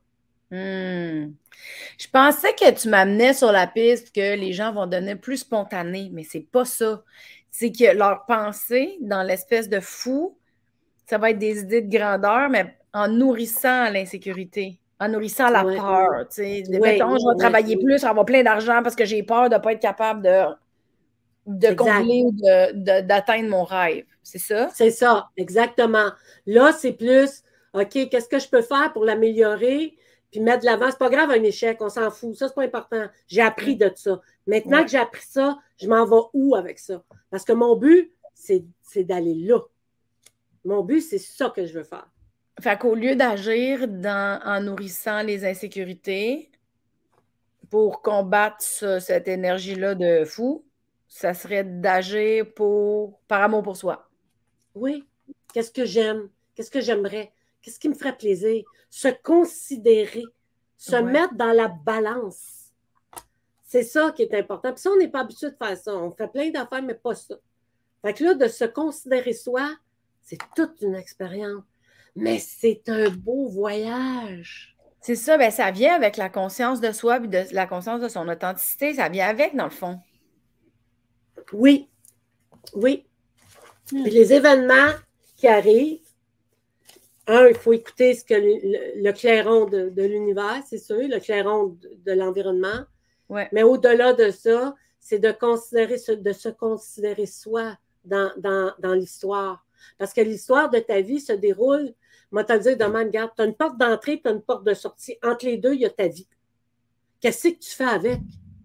Je pensais que tu m'amenais sur la piste que les gens vont devenir plus spontanés, mais c'est pas ça. C'est que leur pensée, dans l'espèce de fou, ça va être des idées de grandeur, mais en nourrissant l'insécurité, en nourrissant la Ouais, peur. Tu sais. ouais, Mettons, je vais ouais, travailler plus, avoir plein d'argent parce que j'ai peur de ne pas être capable de exact. combler ou d'atteindre mon rêve. C'est ça? C'est ça, exactement. Là, c'est plus, OK, qu'est-ce que je peux faire pour l'améliorer? Puis mettre de l'avant. C'est pas grave un échec, on s'en fout. Ça, c'est pas important. J'ai appris de ça. Maintenant Ouais. que j'ai appris ça, je m'en vais où avec ça? Parce que mon but, c'est d'aller là. Mon but, c'est ça que je veux faire. Fait qu'au lieu d'agir en nourrissant les insécurités pour combattre cette énergie-là de fou, ça serait d'agir par amour pour soi. Oui. Qu'est-ce que j'aime? Qu'est-ce que j'aimerais? Qu'est-ce qui me ferait plaisir? Se considérer, se Ouais. mettre dans la balance. C'est ça qui est important. Puis ça, on n'est pas habitué de faire ça. On fait plein d'affaires, mais pas ça. Fait que là, de se considérer soi, c'est toute une expérience. Mais c'est un beau voyage. C'est ça, ben ça vient avec la conscience de soi et de la conscience de son authenticité. Ça vient avec, dans le fond. Oui, oui. Puis les événements qui arrivent, il faut écouter ce que le clairon de l'univers, c'est sûr, le clairon de l'environnement. Ouais. Mais au-delà de ça, c'est de se considérer soi dans l'histoire. Parce que l'histoire de ta vie se déroule, moi, te le dire de même, regarde, tu as une porte d'entrée, tu as une porte de sortie. Entre les deux, il y a ta vie. Qu'est-ce que tu fais avec?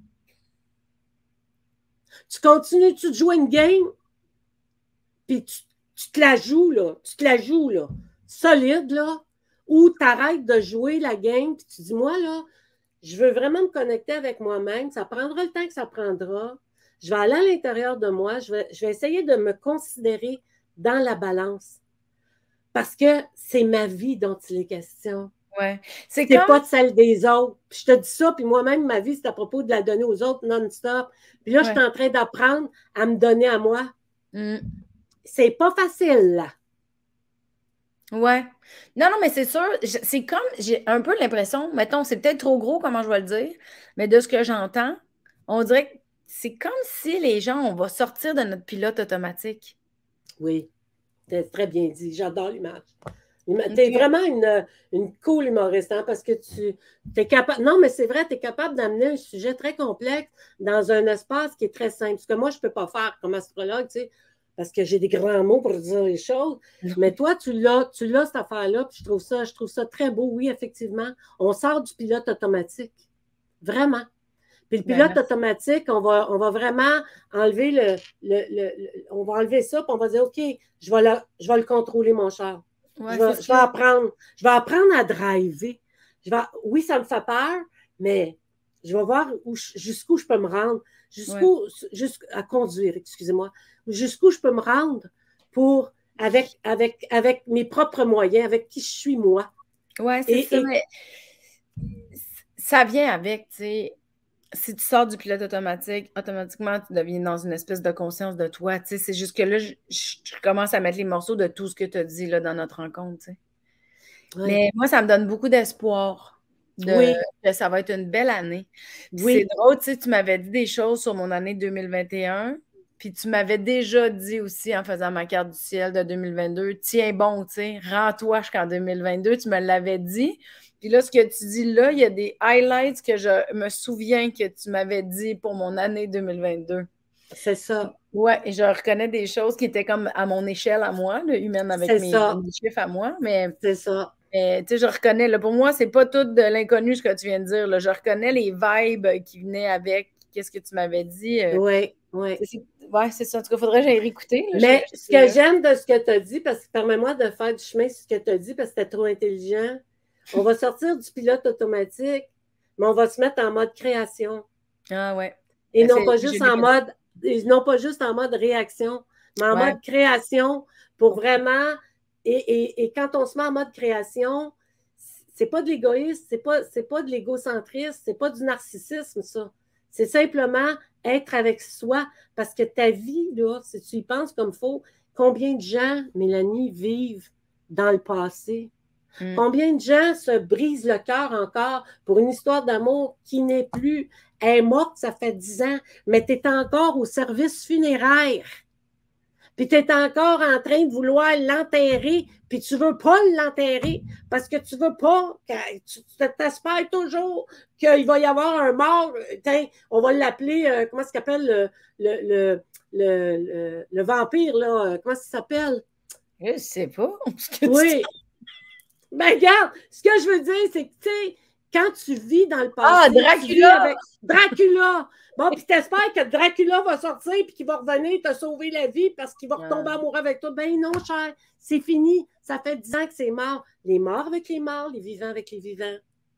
Tu continues, tu te joues une game, puis tu te la joues, là. Tu te la joues, là. Solide, là. Ou tu arrêtes de jouer la game, puis tu dis, moi, là, je veux vraiment me connecter avec moi-même. Ça prendra le temps que ça prendra. Je vais aller à l'intérieur de moi. Je vais essayer de me considérer dans la balance. Parce que c'est ma vie dont il est question. Ouais. C'est pas de celle des autres. Puis je te dis ça, puis moi-même, ma vie, c'est à propos de la donner aux autres non-stop. Puis là, je suis en train d'apprendre à me donner à moi. C'est pas facile, là. Ouais. Non, non, mais c'est sûr, c'est comme, j'ai un peu l'impression, mettons, c'est peut-être trop gros, comment je vais le dire, mais de ce que j'entends, on dirait que c'est comme si les gens, on va sortir de notre pilote automatique. Oui, c'est très bien dit. J'adore l'image. Tu es OK. vraiment une cool humoriste, hein, parce que tu es capable. Non, mais c'est vrai, tu es capable d'amener un sujet très complexe dans un espace qui est très simple. Ce que moi, je ne peux pas faire comme astrologue, tu sais, parce que j'ai des grands mots pour dire les choses. Mais toi, tu l'as cette affaire-là, puis je trouve ça très beau. Oui, effectivement, on sort du pilote automatique. Vraiment. Puis le Ben, pilote merci. automatique, on va vraiment enlever on va enlever ça, puis on va dire, OK, je vais le contrôler, mon char. Ouais, c'est ça. Je vais apprendre à driver. Oui, ça me fait peur, mais je vais voir jusqu'où je peux me rendre, Ouais. à conduire, excusez-moi, jusqu'où je peux me rendre pour, avec mes propres moyens, avec qui je suis moi. Ouais, c'est ça. Et Mais ça vient avec, tu sais, si tu sors du pilote automatique, automatiquement, tu deviens dans une espèce de conscience de toi. Tu sais, c'est juste que là, je commence à mettre les morceaux de tout ce que tu as dit là, dans notre rencontre. Tu sais. ouais, Mais moi, ça me donne beaucoup d'espoir oui, que ça va être une belle année. Puis c'est oui, drôle, tu sais, tu m'avais dit des choses sur mon année 2021, puis tu m'avais déjà dit aussi en faisant ma carte du ciel de 2022, tiens bon, tu sais, rends-toi jusqu'en 2022, tu me l'avais dit. Puis là, ce que tu dis là, il y a des highlights que je me souviens que tu m'avais dit pour mon année 2022. c'est ça. Ouais, et je reconnais des choses qui étaient comme à mon échelle à moi, là, humaine avec C'est ça. mes chiffres à moi, mais C'est ça. tu sais, je reconnais, là, pour moi, c'est pas tout de l'inconnu ce que tu viens de dire. Là. Je reconnais les vibes qui venaient avec qu'est-ce que tu m'avais dit. Oui, oui. Ouais, c'est ça. En tout cas, il faudrait que j'aille réécouter. Là, Mais je ce sais que là. j'aime de ce que tu as dit, parce que permets-moi de faire du chemin sur ce que tu as dit, parce que c'était trop intelligent, on va sortir du pilote automatique, mais on va se mettre en mode création. Ah ouais. Et Ben, non pas je juste l'ai en fait. mode, et non pas juste en mode réaction, mais en Ouais. mode création pour vraiment. Et quand on se met en mode création, c'est pas de l'égoïsme, c'est pas de l'égocentrisme, c'est pas du narcissisme, ça. C'est simplement être avec soi. Parce que ta vie, là, si tu y penses comme il faut, combien de gens, Mélanie, vivent dans le passé? Mm. Combien de gens se brisent le cœur encore pour une histoire d'amour qui n'est plus. Elle est morte, ça fait 10 ans, mais tu es encore au service funéraire. Puis tu es encore en train de vouloir l'enterrer, puis tu veux pas l'enterrer parce que tu veux pas, tu t'espères toujours qu'il va y avoir un mort. On va l'appeler, comment ça s'appelle le vampire, là, comment ça s'appelle? Je sais pas ce que tu Oui, ben, regarde, ce que je veux dire, c'est que, tu sais, quand tu vis dans le Ah, passé, tu vis Dracula! avec Dracula. Bon, puis t'espères que Dracula va sortir puis qu'il va revenir te sauver la vie parce qu'il va retomber Ah, amoureux avec toi. Ben non, cher, c'est fini. Ça fait 10 ans que c'est mort. Les morts avec les morts, les vivants avec les vivants.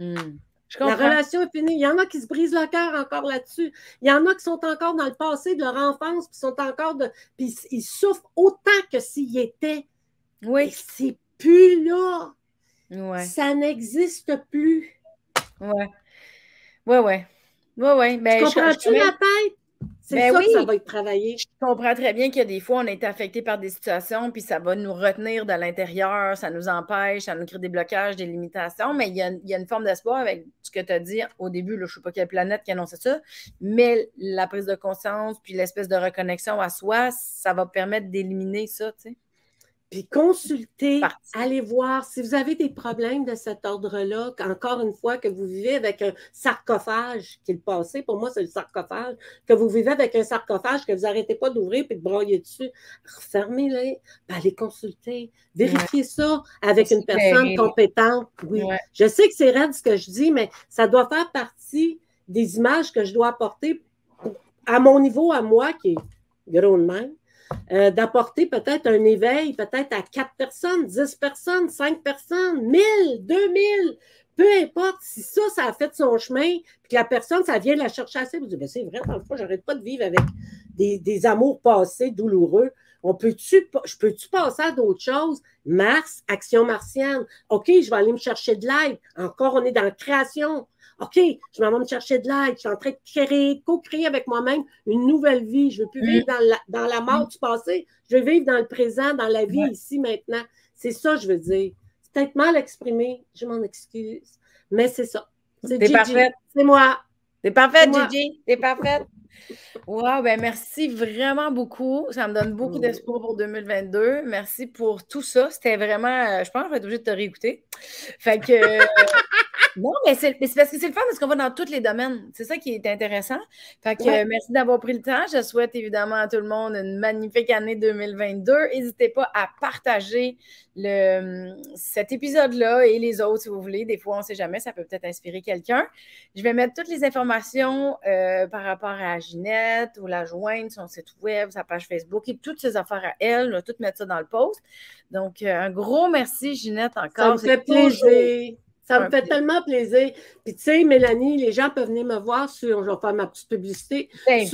je La comprends. relation est finie. Il y en a qui se brisent le cœur encore là-dessus. Il y en a qui sont encore dans le passé de leur enfance, puis sont encore de. Puis ils souffrent autant que s'ils étaient. Et Oui. c'est plus là. Ouais. Ça n'existe plus. Ouais. Ouais, ouais. Ouais, ouais. Tu Ben, je comprends-tu connais. ma tête? C'est Ben ça que ça oui. va être travaillé. Je comprends très bien qu'il y a des fois, on a été affecté par des situations, puis ça va nous retenir de l'intérieur, ça nous empêche, ça nous crée des blocages, des limitations, mais il y a une forme d'espoir avec ce que tu as dit au début, là, je ne sais pas quelle planète qui annonçait ça, mais la prise de conscience, puis l'espèce de reconnexion à soi, ça va permettre d'éliminer ça, tu sais. Puis consultez, Partie. allez voir si vous avez des problèmes de cet ordre-là, encore une fois, que vous vivez avec un sarcophage, qui est le passé, pour moi, c'est le sarcophage, que vous vivez avec un sarcophage que vous n'arrêtez pas d'ouvrir puis de broyer dessus, refermez-les, allez consulter, Ouais. vérifiez ça Pour avec se une personne libérer, là. compétente. Oui, Ouais. je sais que c'est raide ce que je dis, mais ça doit faire partie des images que je dois apporter à mon niveau, à moi, qui est gros de même, d'apporter peut-être un éveil, peut-être à 4 personnes, 10 personnes, 5 personnes, 1000, 2000, peu importe. Si ça a fait son chemin, puis que la personne, ça vient la chercher assez, vous dites, ben, c'est vrai, dans le fond, j'arrête pas de vivre avec des amours passés douloureux. Je peux-tu passer à d'autres choses? Mars, action martienne. OK, je vais aller me chercher de l'aide. Encore, on est dans la création. OK, je m'en vais me chercher de l'aide. Je suis en train de créer, co-créer avec moi-même une nouvelle vie. Je ne veux plus Mm. vivre dans la mort du passé. Je veux vivre dans le présent, dans la vie Ouais. ici, maintenant. C'est ça, je veux dire. C'est peut-être mal exprimé, je m'en excuse. Mais c'est ça. C'est T'es Gigi. parfaite. C'est moi. T'es parfaite, moi. Gigi. T'es parfaite. Wow, ben merci vraiment beaucoup. Ça me donne beaucoup d'espoir pour 2022. Merci pour tout ça. C'était vraiment, je pense que je vais être obligée de te réécouter. Fait que, non, mais c'est parce que c'est le fun parce qu'on va dans tous les domaines. C'est ça qui est intéressant. Fait que merci d'avoir pris le temps. Je souhaite évidemment à tout le monde une magnifique année 2022. N'hésitez pas à partager cet épisode-là et les autres si vous voulez. Des fois, on ne sait jamais, ça peut peut-être inspirer quelqu'un. Je vais mettre toutes les informations par rapport à Ginette ou la joindre, son site web, sa page Facebook et toutes ses affaires à elle. Je vais tout mettre ça dans le post. Donc, un gros merci, Ginette, encore. Ça me fait plaisir. Ça me fait tellement plaisir. Puis, tu sais, Mélanie, les gens peuvent venir me voir sur, je vais faire ma petite publicité, sur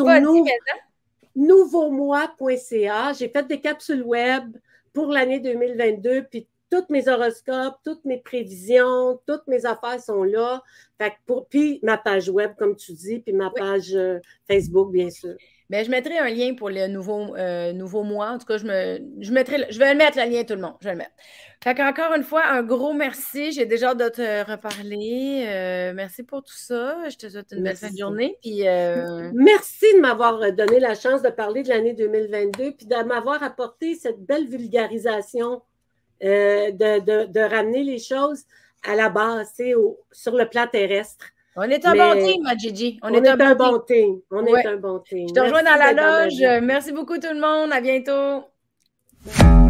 nouveaumoi.ca. J'ai fait des capsules web pour l'année 2022, puis tous mes horoscopes, toutes mes prévisions, toutes mes affaires sont là. Fait que puis ma page web, comme tu dis, puis ma page Facebook, bien sûr. Bien, je mettrai un lien pour le nouveau mois. En tout cas, je vais le mettre, le lien, tout le monde. Je vais le mettre. Fait qu'encore une fois, un gros merci. J'ai déjà hâte de te reparler. Merci pour tout ça. Je te souhaite une belle fin de journée. Puis, merci de m'avoir donné la chance de parler de l'année 2022 puis de m'avoir apporté cette belle vulgarisation de ramener les choses à la base, sur le plan terrestre. On est un bon team, ma Gigi. On est un bon team. On est un bon team. Je te rejoins dans la loge. Merci beaucoup tout le monde. À bientôt.